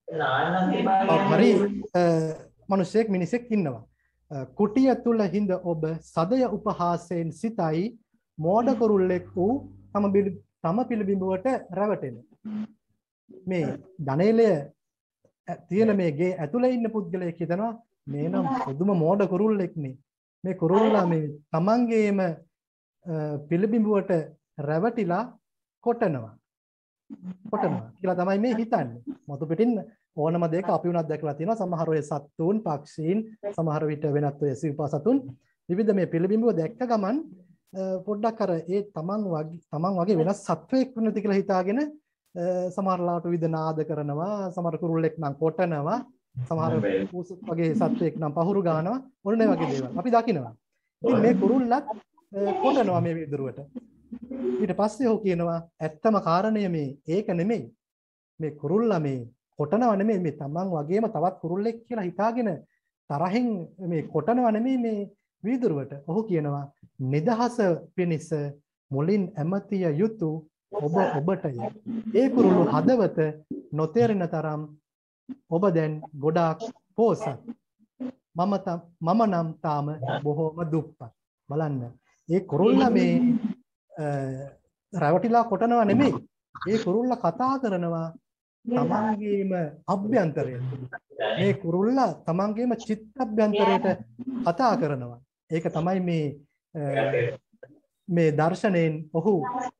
හරි මිනිසෙක් මිනිසෙක් ඉන්නවා. කුටිය තුල හිඳ ඔබ සදය උපහාසයෙන් සිතයි මෝඩ කුරුල්ලෙක් වූ තම තම පිළිබිඹුවට රැවටෙන. මේ ජනේලය තියෙන මේ ගේ ඇතුලේ ඉන්න පුද්ගලයෙක් හිතනවා මේ නම් පුදුම මෝඩ කුරුල්ලෙක් නේ. මේ කුරුල්ලා මේ තමන්ගේම පිළිබිඹුවට රැවටිලා කොටනවා. කොටනවා කියලා තමයි මේ හිතන්නේ. මතු පිටින් ඕනම දෙයක අපි උනත් දැකලා තියෙනවා. සමහර ඔය සත්තුන්, පක්ෂීන්, සමහර විට වෙනත් ඔය සිව්පා සතුන් විවිධ මේ පිළිබිඹුව දැක්ක ගමන් පොඩ්ඩක් අර ඒ තමන් වගේ තමන් වගේ වෙනස් සත්වයක් වෙනද කියලා හිතාගෙන සමහර ලාට විවිධ නාද කරනවා. සමහර කුරුල්ලෙක් නම් කොටනවා. සමහර පූසත් වගේ සත්වයක් නම් පහුරු ගන්නවා. ඔන්න ඒ වගේ දේවල් අපි දකිනවා. ඉතින් මේ කුරුල්ලත් කොටනවා මේ විදුරුවට. ඊට පස්සේ ඔහු කියනවා ඇත්තම කාරණය මේ ඒක නෙමෙයි. මේ කුරුල්ලා මේ කොටනවා නෙමෙයි මේ තමන් වගේම තවත් කුරුල්ලෙක් කියලා හිතාගෙන තරහින් මේ කොටනවා නෙමෙයි මේ විදුරුවට. ඔහු කියනවා නිදහස පිණිස මුලින් ඇමතිය යුතු ඔබ ඔබටය. ඒ කුරුළු හදවත නොතේරෙන තරම් ඔබ දැන් ගොඩාක් පෝසත්. මම මම නම් තාම බොහෝම දුප්පත්. බලන්න. ඒ කුරුල්ලා මේ රැවටිලා කොටනවා නෙමෙයි. ඒ කුරුල්ලා කතා කරනවා තමන්ගේම අභ්‍යන්තරයට. මේ කුරුල්ලා තමන්ගේම චිත්ත අභ්‍යන්තරයට කතා කරනවා. ඒක තමයි මේ මේ දර්ශනයෙන් ඔහු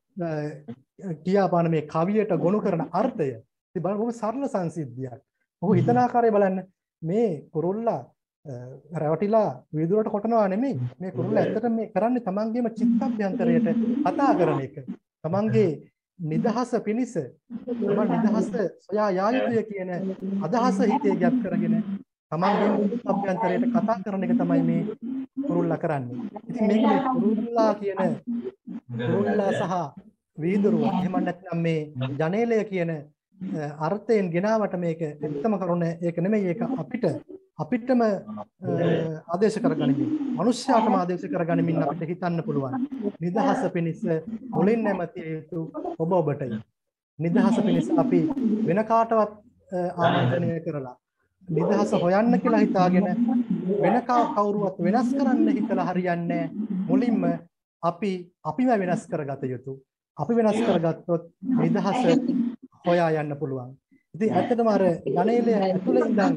කියාපාන මේ කවියට ගොනු කරන අර්ථය. ඉතින් බලන්න බොහොම සරල සංසිද්ධියක්. ඔහු හිතන ආකාරය බලන්න මේ කුරුල්ලා රැවටිලා විදුරට කොටනවා නෙමෙයි. මේ කුරුල්ලා ඇත්තට මේ කරන්නේ තමන්ගේම චිත්තඅභ්‍යන්තරයට කතා කරන එක. තමන්ගේ නිදහස පිණිස තමන් නිදහස සොයා යා යුතුය කියන අදහස හිතේ ගැප් කරගෙන තමන්ගේ අභ්‍යන්තරයට කතා කරන එක තමයි මේ කුරුල්ලා කරන්නේ. ඉතින් මේක මේ කුරුල්ලා කියන කුරුල්ලා සහ වීදුරුව එහෙම නැත්නම් මේ ජනේලය කියන අර්ථයෙන් ගෙනාවට මේක ඇත්තම කරුණ ඒක නෙමෙයි. ඒක අපිට අපිටම ආදේශ කරගනිමින් මනුෂ්‍යයාටම ආදේශ කරගනිමින් අපිට හිතන්න පුළුවන් නිදහස පිණිස මුලින් නැමතිය යුතු ඔබ ඔබටයි. නිදහස පිණිස අපි වෙන කාටවත් ආමන්ත්‍රණය කරලා නිදහස හොයන්න කියලා හිතාගෙන වෙන කවුරුවත් වෙනස් කරන්න හිතලා හරියන්නේ මුලින්ම අපි අපිම වෙනස් කරගත යුතු. අපි වෙනස් කරගත්තොත් නිදහස හොයා යන්න පුළුවන්. ඉතින් ඇත්තටම අර ජනේලය ඇතුළේ ඉඳන්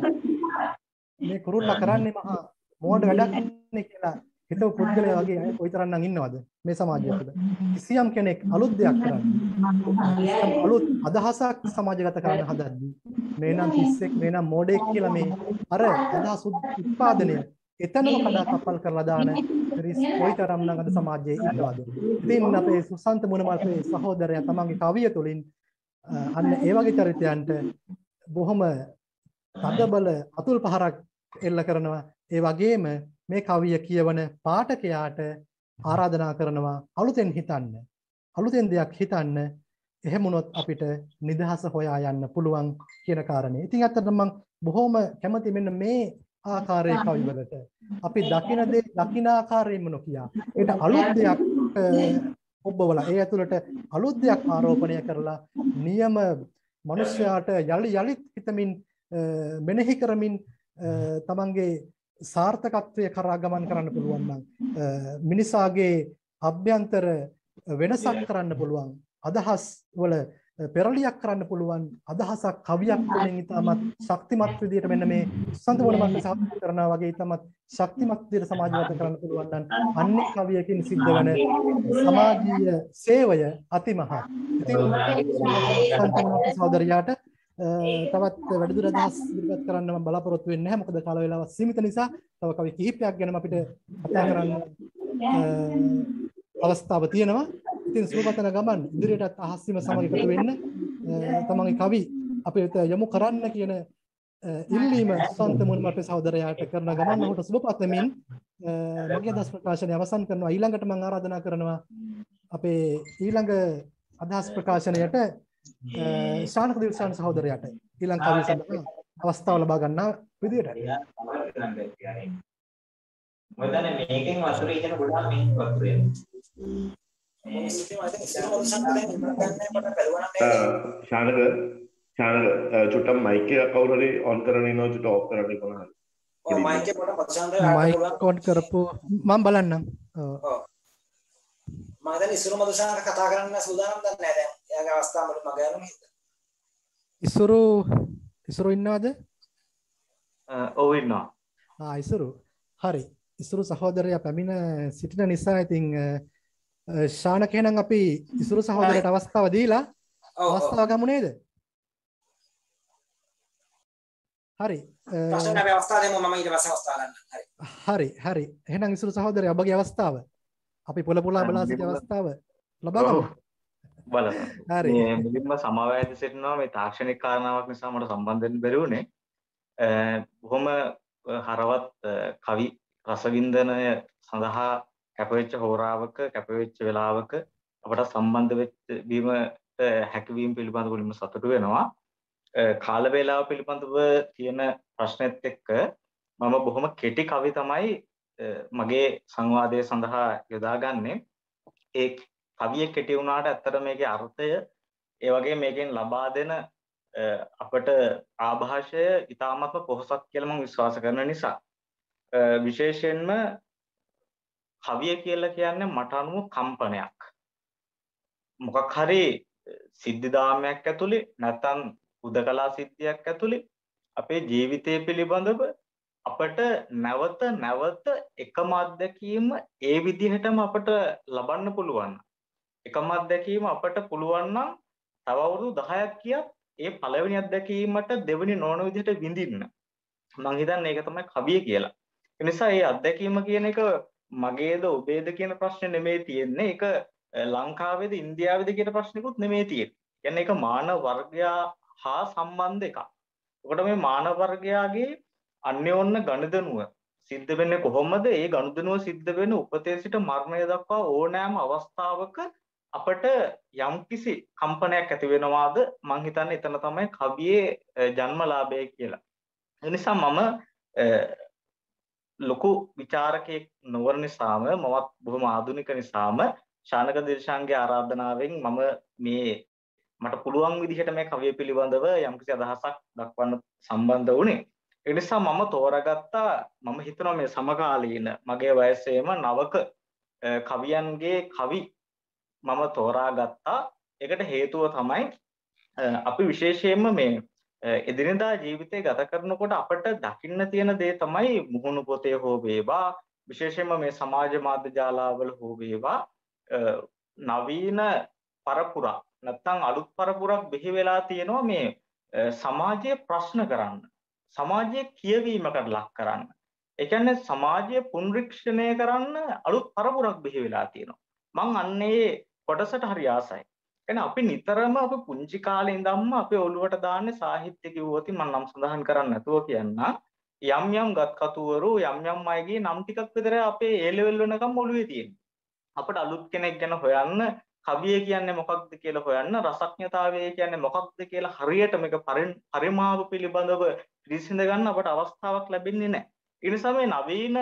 මේ කුරුල්ලා කරන්නේ මහා මෝඩ වැඩක් නේ කියලා හිතව පුද්ගලයා වගේ අය කොයිතරම්නම් ඉන්නවද මේ සමාජය තුළ. කිසියම් කෙනෙක් අලුත් දෙයක් කරන්නේ අලුත් අදහසක් සමාජගත කරන්න හදද්දී මේ නම් පිස්සෙක් මේ නම් මෝඩෙක් කියලා මේ අර අදහස් උත්පාදනය එතනම කඩා කප්පල් කරලා දාන රිස් කොයිතරම්නම් අද සමාජයේ ඉන්නවද. ඉතින් අපේ සුසන්ත මුණමල්පේ සහෝදරයා තමන්ගේ කවිය තුළින් අන්න ඒ වගේ චරිතයන්ට බොහොම තදබල අතුල් පහරක් එල්ල කරනවා. ඒ වගේම මේ කවිය කියවන පාඨකයාට ආරාධනා කරනවා අලුතෙන් හිතන්න. අලුතෙන් දෙයක් හිතන්න. එහෙම වුණොත් අපිට නිදහස හොයා යන්න පුළුවන් කියන කාරණේ. ඉතින් අත්තට මම බොහොම කැමති මෙන්න මේ ආකාරයේ කවිවලට. අපි දකින දේ දකින ආකාරයෙන්ම නොකියා. ඒට අලුත් දෙයක් ඔබවලා ඒ ඇතුළට අලුත් දෙයක් ආරෝපණය කරලා නියම මිනිස්යාට යලි යලිත් හිතමින් මෙනෙහි කරමින් තමන්ගේ සාර්ථකත්වය කරා ගමන් කරන්න පුළුවන් නම් මිනිසාගේ අභ්‍යන්තර වෙනසක් කරන්න පුළුවන් අදහස් වල පෙරලියක් කරන්න පුළුවන් අදහසක් කවියක් තුළින් ඉතාමත් ශක්තිමත් විදියට මෙන්න මේ සුසන්ත මුණමල්පේ සාකච්ඡා කරනවා වගේ ඉතාමත් ශක්තිමත් විදියට සමාජගත කරන්න පුළුවන් නම් අන්නේ කවියකින් සිද්ධ වෙන සමාජීය සේවය අතිමහත්. ඉතින් සුසන්ත මුණමල්පේ සහෝදරයාට තවත් වැඩිදුර අදහස් ඉදිරිපත් කරන්න මම බලාපොරොත්තු වෙන්නේ නැහැ. මොකද කාල වේලාව සීමිත නිසා තව කවි කිහිපයක් ගැන අපිට කතා කරන්න අවස්ථාව තියෙනවා. ඉතින් සුබපතන ගමන් ඉදිරියටත් අහස්සිම සමග එකතු වෙන්න තමන්ගේ කවි අපිට යොමු කරන්න කියන ඉල්ලීම සුසන්ත මුල්මට්ටේ සහෝදරයාට කරන ගමන් ඔහුට සුබ පතමින් මගේ අදහස් ප්‍රකාශනය අවසන් කරනවා. ඊළඟට මම ආරාධනා කරනවා අපේ ඊළඟ අදහස් ප්‍රකාශනයට ශානක දිල්ෂාන් සහෝදරයාට ඊළඟ කවිය සඳහා අවස්ථාව ලබා ගන්නා විදියට. මොකද මේකෙන් වතුරේ ඉන්න ගොඩාක් මේ වතුරේ. ශානක ශානක චුට්ටක් මයික් එක කවුරු හරි ඔන් කරගෙන ඉන්නව චුට්ට ඔෆ් කරන්න කොහොමද? ඔව් මයික් එක පොඩ්ඩක් පොතසන්ද මයික් ඔන් කරපු මම බලන්නම්. ඔව්. මම දැන් ඉසුරු මදුෂානක කතා කරන්න සූදානම් දැන් නෑ දැන්. එයාගේ අවස්ථාව වල මග යනවා නේද? ඉසුරු ඉසුරු ඉන්නවද? ඔව් ඉන්නවා. ආ ඉසුරු. හරි. ඉසුරු සහෝදරයා පැමිණ සිටින නිසා ඉතින් ශානක එහෙනම් අපි ඉසුරු සහෝදරයට අවස්ථාව දීලා අවස්ථාව ගමු නේද? හරි. ප්‍රශ්න නැවි අවස්ථාව දෙමු මම ඊට පස්සේ අවස්ථාව ගන්න. හරි. හරි හරි. එහෙනම් ඉසුරු සහෝදරයා ඔබගේ අවස්ථාව අපි පොළ පොළා බලා සිටි අවස්ථාව ලබා ගමු. බලන්න. හරි. මේ මුලින්ම සමාවැයද සිටිනවා මේ තාක්ෂණික කාරණාවක් නිසා මට සම්බන්ධ වෙන්න බැරි වුණේ. බොහොම හරවත් කවි රසවින්දනය සඳහා කැපවෙච්ච හෝරාවක කැපවෙච්ච වෙලාවක අපට සම්බන්ධ වෙච්ච වීමට හැකියවීම පිළිබඳව මුලින්ම සතුටු වෙනවා. කාල වේලාව පිළිබඳව තියෙන ප්‍රශ්නෙත් එක්ක මම බොහොම කෙටි කවි තමයි මගේ සංවාදය සඳහා යොදාගන්නේ. ඒ කවිය කෙටි වුණාට ඇත්තට මේකේ අර්ථය ඒ වගේ මේකෙන් ලබා දෙන අපට ආభాෂය ඉතාමත්ම පොහොසත් කියලා මම විශ්වාස කරන නිසා විශේෂයෙන්ම කවිය කියලා කියන්නේ මට අනුව කම්පනයක්. මොකක් හරි සිද්ධාමයක් ඇතුලේ නැත්නම් උදකලා සිද්ධියක් ඇතුලේ අපේ ජීවිතය පිළිබඳව අපට නැවත නැවත එකම අත්දැකීම ඒ විදිහටම අපට ලබන්න පුළුවන්. එකම අත්දැකීම අපට පුළුවන් නම් තව අවුරුදු දහයක් කියත් ඒ පළවෙනි අත්දැකීමට දෙවෙනි නොවන විදිහට විඳින්න. මම හිතන්නේ ඒක තමයි කවිය කියලා. ඒ නිසා මේ අත්දැකීම කියන එක මගේද ඔබේද කියන ප්‍රශ්නේ නෙමෙයි තියෙන්නේ. ඒක ලංකාවේද ඉන්දියාවේද කියන ප්‍රශ්නිකුත් නෙමෙයි තියෙන්නේ. කියන්නේ ඒක මානව වර්ගයා හා සම්බන්ධ එකක්. ඒකට මේ මානව වර්ගයාගේ අන්‍යෝන්‍ය ගනුදෙනුව සිද්ධ වෙන්නේ කොහොමද? ඒ ගනුදෙනුව සිද්ධ වෙන්නේ උපතේ සිට මරණය දක්වා ඕනෑම අවස්ථාවක අපට යම්කිසි කම්පනයක් ඇති වෙනවාද? මං හිතන්නේ එතන තමයි කවියේ ජන්මලාභය කියලා. ඒ නිසා මම ලොකු විචාරකයෙක් නොවන නිසාම මමත් බොහොම ආධුනික නිසාම ශානක දිල්ෂාන්ගේ ආරාධනාවෙන් මම මේ මට පුළුවන් විදිහට මේ කවිය පිළිබඳව යම්කිසි අදහසක් දක්වන්න සම්බන්ධ වුණේ. ඒ නිසා මම තෝරාගත්තා මම හිතනවා මේ සමකාලීන මගේ වයසේම නවක කවියන්ගේ කවි මම තෝරාගත්තා. ඒකට හේතුව තමයි අපි විශේෂයෙන්ම මේ එදිනෙදා ජීවිතය ගත කරනකොට අපට දකින්න තියෙන දේ තමයි මුහුණු පොතේ හෝ වේවා විශේෂයෙන්ම මේ සමාජ මාධ්‍ය ජාලාවල හෝ වේවා නවීන පරපුරක් නැත්නම් අලුත් පරපුරක් බිහි වෙලා තියෙනවා මේ සමාජයේ ප්‍රශ්න කරන්න සමාජයේ කියවීමකට ලක් කරන්න. ඒ කියන්නේ සමාජයේ පුනරීක්ෂණය කරන්න අලුත් පරපුරක් බිහි වෙලා තියෙනවා. මං අන්නේ කොටසට හරි ආසයි. කියන්නේ අපි නිතරම අපි පුංචි කාලේ ඉඳන්ම අපේ ඔළුවට දාන්නේ සාහිත්‍ය කිව්වොත් මම නම් සඳහන් කරන්නේ නැතුව කියන්න යම් යම් ගත්කතුවරු යම් යම් අයගේ නම් ටිකක් විතර අපේ ඒ ලෙවල් වෙනකම් ඔළුවේ තියෙනවා. අපිට අලුත් කෙනෙක් ගැන හොයන්න කවිය කියන්නේ මොකක්ද කියලා හොයන්න රසඥතාවය කියන්නේ මොකක්ද කියලා හරියට මේක පරිමාව පිළිබඳව විසඳ ගන්න අපට අවස්ථාවක් ලැබෙන්නේ නැහැ. ඒ නිසා මේ නවීන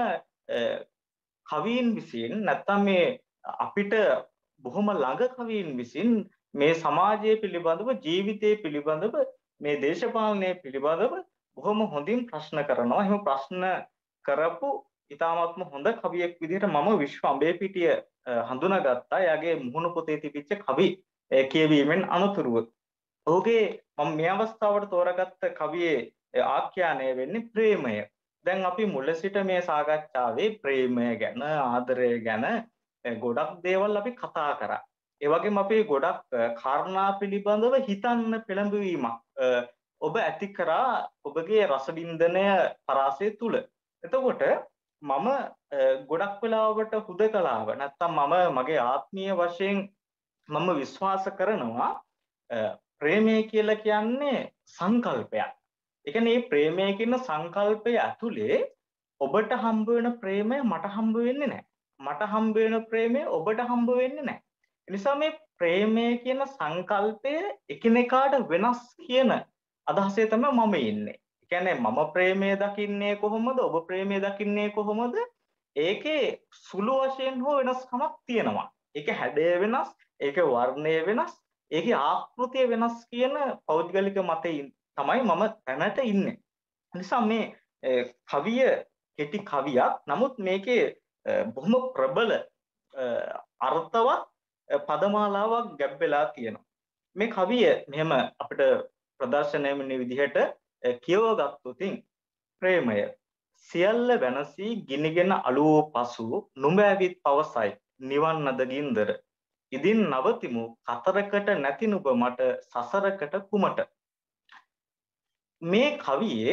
කවීන් විසින් නැත්තම් මේ අපිට බොහොම ළඟ කවීන් විසින් මේ සමාජය පිළිබඳව ජීවිතය පිළිබඳව මේ දේශපාලනය පිළිබඳව බොහොම හොඳින් ප්‍රශ්න කරනවා. එහෙම ප්‍රශ්න කරපු ඉතාමත්ම හොඳ කවියෙක් විදිහට මම විශ්ව අඹේපිටිය හඳුනාගත්තා. එයාගේ මුහුණු පොතේ තිබිච්ච කවි කියවීමෙන් අනතුරුව. ඔහුගේ මම මේ අවස්ථාවට තෝරාගත්ත කවියේ ආඛ්‍යානය වෙන්නේ ප්‍රේමය. දැන් අපි මුල සිට මේ සාකච්ඡාවේ ප්‍රේමය ගැන ආදරය ගැන ගොඩක් දේවල් අපි කතා කරා. ඒ වගේම අපි ගොඩක් කාරණා පිළිබඳව හිතන්න පෙළඹවීමක් ඔබ ඇති කරා ඔබගේ රසවින්දනය පරාසය තුල. එතකොට මම ගොඩක් වෙලාවට හුදකලාව නැත්තම් මම මගේ ආත්මීය වශයෙන් මම විශ්වාස කරනවා ප්‍රේමය කියලා කියන්නේ සංකල්පයක්. ඒ කියන්නේ මේ ප්‍රේමය කියන සංකල්පය ඇතුලේ ඔබට හම්බ වෙන ප්‍රේමය මට හම්බ වෙන්නේ නැහැ. මට හම්බ වෙන ප්‍රේමය ඔබට හම්බ වෙන්නේ නැහැ. ඒ නිසා මේ ප්‍රේමය කියන සංකල්පය එකිනෙකාට වෙනස් කියන අදහසේ තමයි මම ඉන්නේ. ඒ කියන්නේ මම ප්‍රේමය දකින්නේ කොහොමද? ඔබ ප්‍රේමය දකින්නේ කොහොමද? ඒකේ සුළු වශයෙන් හෝ වෙනස්කමක් තියෙනවා. ඒකේ හැඩය වෙනස්, ඒකේ වර්ණය වෙනස්, ඒකේ ආකෘතිය වෙනස් කියන පෞද්ගලික මතේ තමයි මම දැනට ඉන්නේ. නිසා මේ කවිය කෙටි කවියක්. නමුත් මේකේ බොහොම ප්‍රබල අර්ථවත් පදමාලාවක් ගැබ් වෙලා තියෙනවා. මේ කවිය මෙහෙම අපිට ප්‍රදර්ශනය වෙන විදිහට කියව ගත්තොත් ප්‍රේමය සියල්ල වෙනසී ගිනිගෙන අලුව පසු නුඹ ඇවිත් පවසයි නිවන් නද ගින්දර ඉදින් නවතිමු කතරකට නැති නුඹ මට සසරකට කුමට. මේ කවියේ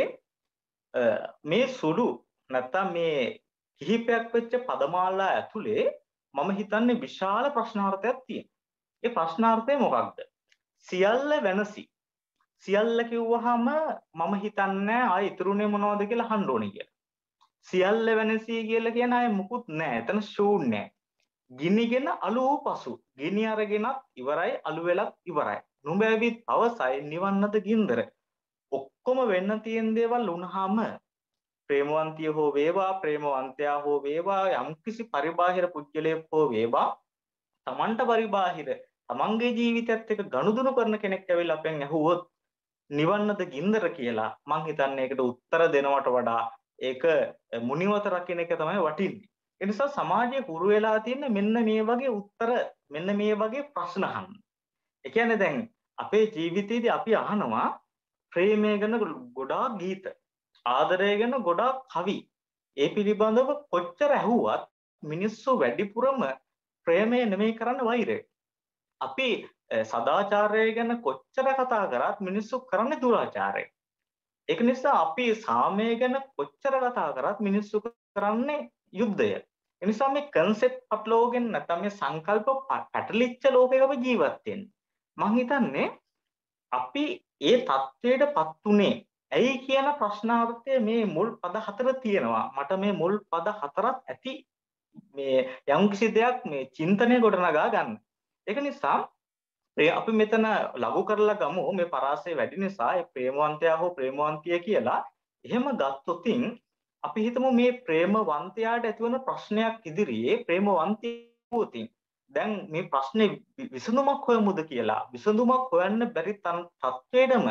මේ සුළු නැත්තම් මේ කිහිපයක් වෙච්ච පදමාලා ඇතුලේ මම හිතන්නේ විශාල ප්‍රශ්නාර්ථයක් තියෙනවා. ඒ ප්‍රශ්නාර්ථය මොකක්ද? සියල්ල වෙනසී. සියල්ල කිව්වහම මම හිතන්නේ ආයෙ ඉතුරුනේ මොනවද කියලා අහන්න ඕනේ කියලා. සියල්ල වෙනසී කියලා කියන අය මුකුත් නැහැ. එතන ශූන්‍යයි. ගිනිගෙන අලුව පසු. ගිනි අරගෙනත් ඉවරයි, අලු වෙලත් ඉවරයි. නුඹ ඇවිත් අවසයි නිවන්නද ගින්දර. ඔක්කොම වෙන්න තියෙන දේවල් වුණාම ප්‍රේමවන්තිය හෝ වේවා, ප්‍රේමවන්තයා හෝ වේවා, යම්කිසි පරිබාහිර පුද්ගලයෙක් හෝ වේවා, Tamanට පරිබාහිර තමන්ගේ ජීවිතයත් එක්ක ගනුදෙනු කරන කෙනෙක් ඇවිල්ලා අපෙන් ඇහුවොත් නිවන්නද ගින්දර කියලා මං හිතන්නේ ඒකට උත්තර දෙනවට වඩා ඒක මුනිවත රකින්න එක තමයි වටින්නේ. ඒ නිසා සමාජයේ හුරු වෙලා තියෙන මෙන්න මේ වගේ උත්තර, මෙන්න මේ වගේ ප්‍රශ්න අහන්න. ඒ කියන්නේ දැන් අපේ ජීවිතයේදී අපි අහනවා ප්‍රේමය ගැන ගොඩාක් ගීත, ආදරය ගැන ගොඩාක් කවි. ඒ පිළිබඳව කොච්චර ඇහුවත් මිනිස්සු වැඩිපුරම ප්‍රේමය නෙමෙයි කරන්න වෛරය. අපි සදාචාරය ගැන කොච්චර කතා කරත් මිනිස්සු කරන්නේ දුරාචාරය. ඒක නිසා අපි සාමය ගැන කොච්චර කතා කරත් මිනිස්සු කරන්නේ යුද්ධය. ඒ නිසා මේ concept අපලෝගෙන් නැත්නම් මේ සංකල්ප පැටලිච්ච ලෝකයක අපි ජීවත් වෙන්නේ. මම හිතන්නේ අපි ඒ தത്വයටපත් උනේ ඇයි කියන ප්‍රශ්නාර්ථය මේ මුල් පද හතර තියෙනවා. මට මේ මුල් පද හතරක් ඇති මේ යම්කිසි දෙයක් මේ චින්තනය ගොඩනගා ගන්න. ඒක නිසා අපි මෙතන ලඝු කරලා ගමු මේ පරාසය වැඩි නිසා ඒ ප්‍රේමවන්තයා හෝ ප්‍රේමවන්තිය කියලා. එහෙම ගත්තොත් අපි හිතමු මේ ප්‍රේමවන්තයාට ඇතිවන ප්‍රශ්නයක් ඉදිරියේ ප්‍රේමවන්තියෝතින් දැන් මේ ප්‍රශ්නේ විසඳුමක් හොයමුද කියලා. විසඳුමක් හොයන්න බැරි තත්ත්වයටම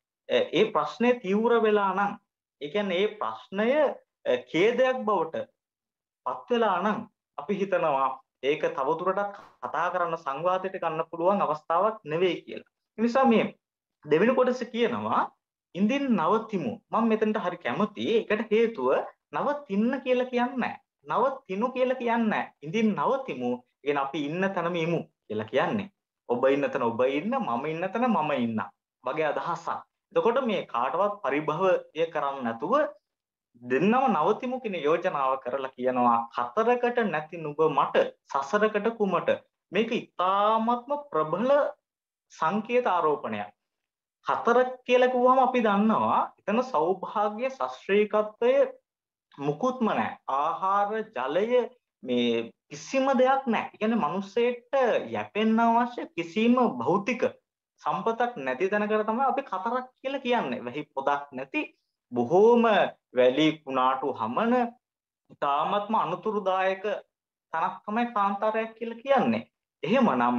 ඒ ප්‍රශ්නේ තීව්‍ර වෙලා නම්, ඒ කියන්නේ ඒ ප්‍රශ්නය ඛේදයක් බවට පත් වෙලා නම් අපි හිතනවා ඒක තවදුරටත් කතා කරන්න සංවාදයට ගන්න පුළුවන් අවස්ථාවක් නෙවෙයි කියලා. ඒ නිසා මේ දෙවෙනි කොටස කියනවා ඉඳින් නවතිමු. මම මෙතනට හරි කැමතියි. ඒකට හේතුව නවතින්න කියලා කියන්නේ නැහැ. නවතිනු කියලා කියන්නේ නැහැ. ඉඳින් නවතිමු. කියන අපි ඉන්න තැනම ඉමු කියලා කියන්නේ. ඔබ ඉන්න තැන ඔබ ඉන්න, මම ඉන්න තැන මම ඉන්න වගේ අදහසක්. එතකොට මේ කාටවත් පරිභවය කරන්නේ නැතුව දෙන්නම නවතිමු කියන යෝජනාව කරලා කියනවා හතරකට නැති නුඹ මට සසරකට කුමට. මේක ඉතාමත්ම ප්‍රබල සංකේත ආරෝපණයක්. හතරක් කියලා කිව්වම අපි දන්නවා එතන සෞභාග්‍ය ශාස්ත්‍රීයත්වය මුකුත්ම නැහැ. ආහාර ජලය මේ කිසිම දෙයක් නැහැ. ඒ කියන්නේ මිනිස්සෙට යැපෙන්න අවශ්‍ය කිසිම භෞතික සම්පතක් නැති තැනකට තමයි අපි හතරක් කියලා කියන්නේ. වෙහි පොදක් නැති බොහෝම වැලි කුණාටු හමන ඉතාමත්ම අනුතුරුදායක තනක් තමයි කාන්තාරයක් කියලා කියන්නේ. එහෙමනම්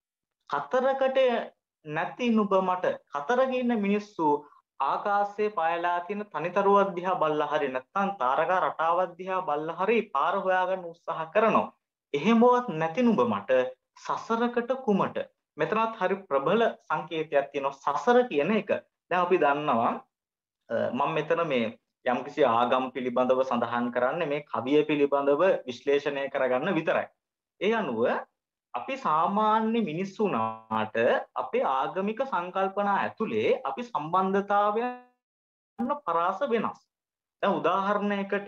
හතරකට නැති නුඹ මට හතරක ඉන්න මිනිස්සු ආකාශයේ පායලා තියෙන තනිතරුවක් දිහා බල්ලා හරි නැත්නම් තාරකා රටාවක් දිහා බල්ලා හරි පාර හොයාගන්න උත්සාහ කරනවා. එහෙමවත් නැති නුඹ මට සසරකට කුමට. මෙතනත් හරි ප්‍රබල සංකේතයක් තියෙනවා සසර කියන එක. දැන් අපි දන්නවා මම මෙතන මේ යම්කිසි ආගම් පිළිබඳව සඳහන් කරන්නේ මේ කවිය පිළිබඳව විශ්ලේෂණය කරගන්න විතරයි. ඒ අනුව අපි සාමාන්‍ය මිනිස්සුනාට අපේ ආගමික සංකල්පනා ඇතුලේ අපි සම්බන්ධතාවයන් පරාස වෙනස්. දැන් උදාහරණයකට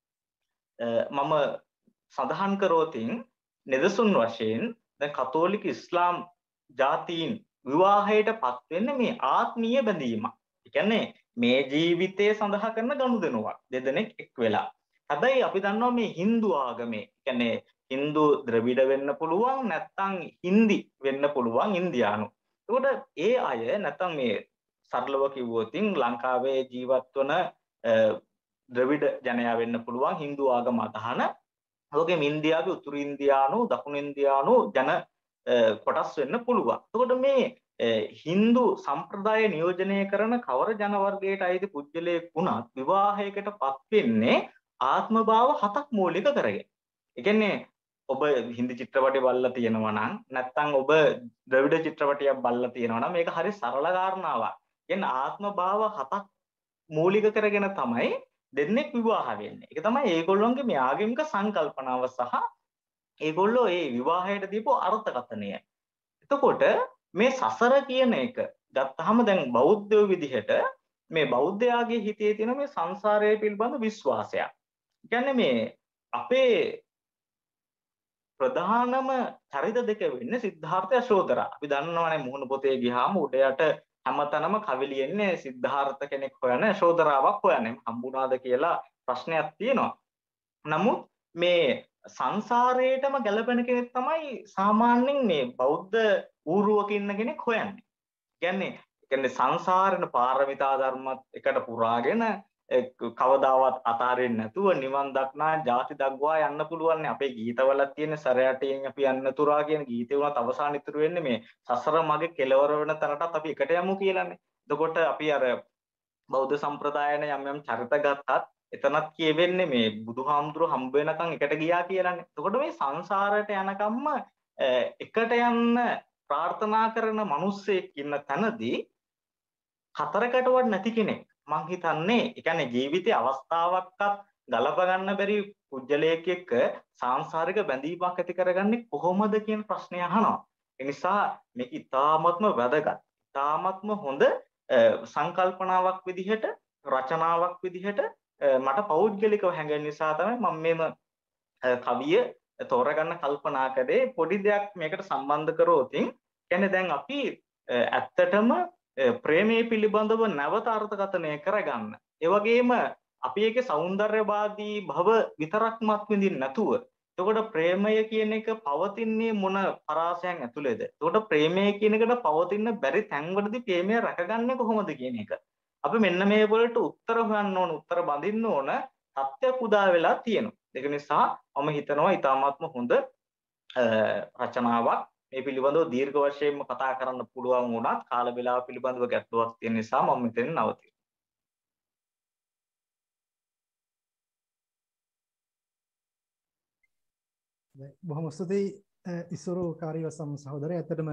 මම සඳහන් කරෝතින් නිදසුන් වශයෙන් දැන් කතෝලික ඉස්ලාම් ජාතීන් විවාහයට පත් වෙන්නේ මේ ආත්මීය බැඳීම. ඒ කියන්නේ මේ ජීවිතය සඳහා කරන ගනුදෙනුවක් දෙදෙනෙක් එක් වෙලා. හැබැයි අපි දන්නවා මේ Hindu ආගමේ කියන්නේ Hindu ද්‍රවිඩ වෙන්න පුළුවන් නැත්නම් හින්දි වෙන්න පුළුවන් ඉන්දියානු. ඒකට ඒ අය නැත්නම් මේ සරලව කිව්වොත් ලංකාවේ ජීවත් වන ද්‍රවිඩ ජනයා වෙන්න පුළුවන් Hindu ආගම අදහන. ඔයගෙම ඉන්දියාවේ උතුරු ඉන්දියානු දකුණු ඉන්දියානු ජන කොටස් වෙන්න පුළුවන්. එතකොට මේ Hindu සම්ප්‍රදාය නියෝජනය කරන කවර ජන වර්ගයට අයිති පුද්ගලයෙක් වුණත් විවාහයකටපත් වෙන්නේ ආත්ම භාව හතක් මූලික කරගෙන. ඒ කියන්නේ ඔබ හින්දි චිත්‍රපටය බලලා තියෙනවා නම් නැත්නම් ඔබ ද්‍රවිඩ චිත්‍රපටයක් බලලා තියෙනවා නම් මේක හරි සරල කාරණාවක්. කියන්නේ ආත්ම භාව හතක් මූලික කරගෙන තමයි දෙන්නෙක් විවාහ වෙන්නේ. ඒක තමයි ඒගොල්ලොන්ගේ මේ ආගමික සංකල්පනාව සහ ඒගොල්ලෝ ඒ විවාහයට දීපු අර්ථකථනය. එතකොට මේ සසර කියන එක ගත්තාම දැන් බෞද්ධයෝ විදිහට මේ බෞද්ධයාගේ හිතේ තියෙන මේ සංසාරය පිළිබඳ විශ්වාසයක්. කියන්නේ මේ අපේ ප්‍රධානම චරිත දෙක වෙන්නේ සිද්ධාර්ථ යශෝධරා. අපි දන්නවනේ මුහුණු පොතේ ගියාම උඩ යට හැමතැනම කවිලියෙන්නේ සිද්ධාර්ථ කෙනෙක් හොයන යශෝධරාවක් හොයන්නේ. හම්බුණාද කියලා ප්‍රශ්නයක් තියෙනවා. නමුත් මේ සංසාරයේටම ගැලපෙන කෙනෙක් තමයි සාමාන්‍යයෙන් මේ බෞද්ධ ඌරුවක ඉන්න කෙනෙක් හොයන්නේ. කියන්නේ කියන්නේ සංසාරේන පාරමිතා ධර්මත් එකට පුරාගෙන කවදාවත් අතාරින්න නැතුව නිවන් දක්නා ජාති දක්වා යන්න පුළුවන්. අපේ ගීතවල තියෙන සරයටින් අපි යන්න තුරා කියන ගීතේ උනත් අවසාන ඉතුරු වෙන්නේ මේ සසර මගේ කෙලවර වෙන තැනටත් අපි එකට යමු කියලානේ. එතකොට අපි අර බෞද්ධ සම්ප්‍රදායන යම් යම් චරිත ගත්තත් එතනත් කියවෙන්නේ මේ බුදුහාමුදුරු හම්බ වෙනකන් එකට ගියා කියලානේ. එතකොට මේ සංසාරයට යනකම්ම එකට යන්න ප්‍රාර්ථනා කරන මිනිස්සෙක් ඉන්න තැනදී හතරකටවත් නැති කෙනෙක් මං හිතන්නේ ඒ කියන්නේ ජීවිතයේ අවස්ථාවක්වත් ගලප ගන්න බැරි පුජ්‍යලයක් එක්ක සාංශාරික බැඳීමක් ඇති කරගන්නේ කොහොමද කියන ප්‍රශ්නය අහනවා. ඒ නිසා මේක ඉතාමත්ම වැදගත්. ඉතාමත්ම හොඳ සංකල්පනාවක් විදිහට රචනාවක් විදිහට මට පෞද්ගලිකව හැඟෙන නිසා තමයි මම මේම කවිය තෝරගන්න කල්පනා කරේ. පොඩි දෙයක් මේකට සම්බන්ධ කරොත් කියන්නේ දැන් අපි ඇත්තටම ප්‍රේමයේ පිළිබඳව නැවත අර්ථකථනය කරගන්න. ඒ වගේම අපි ඒකේ సౌందర్యවාදී භව විතරක්මත් විඳින්න නැතුව එතකොට ප්‍රේමය කියන එක පවතින්නේ මොන පරාසයන් ඇතුළේද? එතකොට ප්‍රේමය කියන එකට පවතින බැරි තැන්වලදී ප්‍රේමය රැකගන්නේ කොහොමද කියන එක. අපි මෙන්න මේ වලට උත්තර හොයන්න ඕන, උත්තර බඳින්න ඕන සත්‍යයක් උදා වෙලා තියෙනවා. ඒක නිසා මම හිතනවා ඊටාත්ම හොඳ රචනාවක්. මේ පිළිබඳව දීර්ඝ වශයෙන්ම කතා කරන්න පුළුවන් වුණත් කාල වේලාව පිළිබඳව ගැටලුවක් තියෙන නිසා මම මෙතන නවතිනවා. බොහොම ස්තුතියි ඉසුරු කාර්යවසම් සහෝදරයා. ඇත්තටම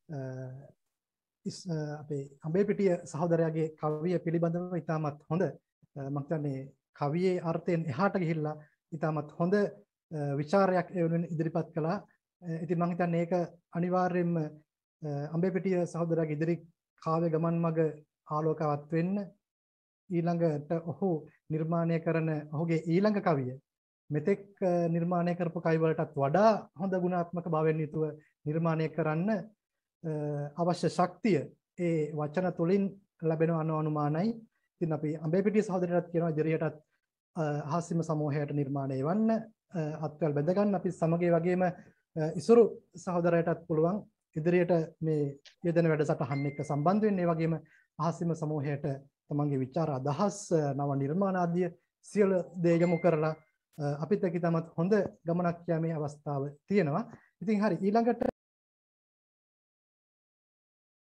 අපේ අඹේපිටිය සහෝදරයාගේ කවිය පිළිබඳව ඉතාමත් හොඳ මම හිතන්නේ කවියේ අර්ථයෙන් එහාට ගිහිල්ලා ඉතාමත් හොඳ විචාරයක් ඒ වෙනුවෙන් ඉදිරිපත් කළා. ඉතින් මම හිතන්නේ ඒක අනිවාර්යයෙන්ම අඹේපිටිය සහෝදරයාගේ ඉදිරි කාව්‍ය ගමන් මඟ ආලෝකවත් වෙන්න ඊළඟට ඔහු නිර්මාණය කරන ඔහුගේ ඊළඟ කවිය මෙතෙක් නිර්මාණය කරපු කවි වලටත් වඩා හොඳ ගුණාත්මක භාවයෙන් යුතුව නිර්මාණය කරන්න අවශ්‍ය ශක්තිය ඒ වචන තුලින් ලැබෙන අනුමානයි. ඉතින් අපි අඹේපිටිය සහෝදරයාට කියනවා ඉදිරියටත් අහස්සිම සමූහයට නිර්මාණය වන්න අත්වල බැඳ ගන්න අපි සමගයේ වගේම ඉසුරු සහෝදරයටත් පුළුවන් ඉදිරියට මේ යෙදෙන වැඩසටහන් එක්ක සම්බන්ධ වෙන්න. ඒ වගේම අහස්සිම සමූහයට තමන්ගේ විචාර අදහස් නව නිර්මාණ ආදිය සියලු දේ යොමු කරලා අපිට කිතමත් හොඳ ගමනක් යාමේ අවස්ථාව තියෙනවා. ඉතින් හරි ඊළඟට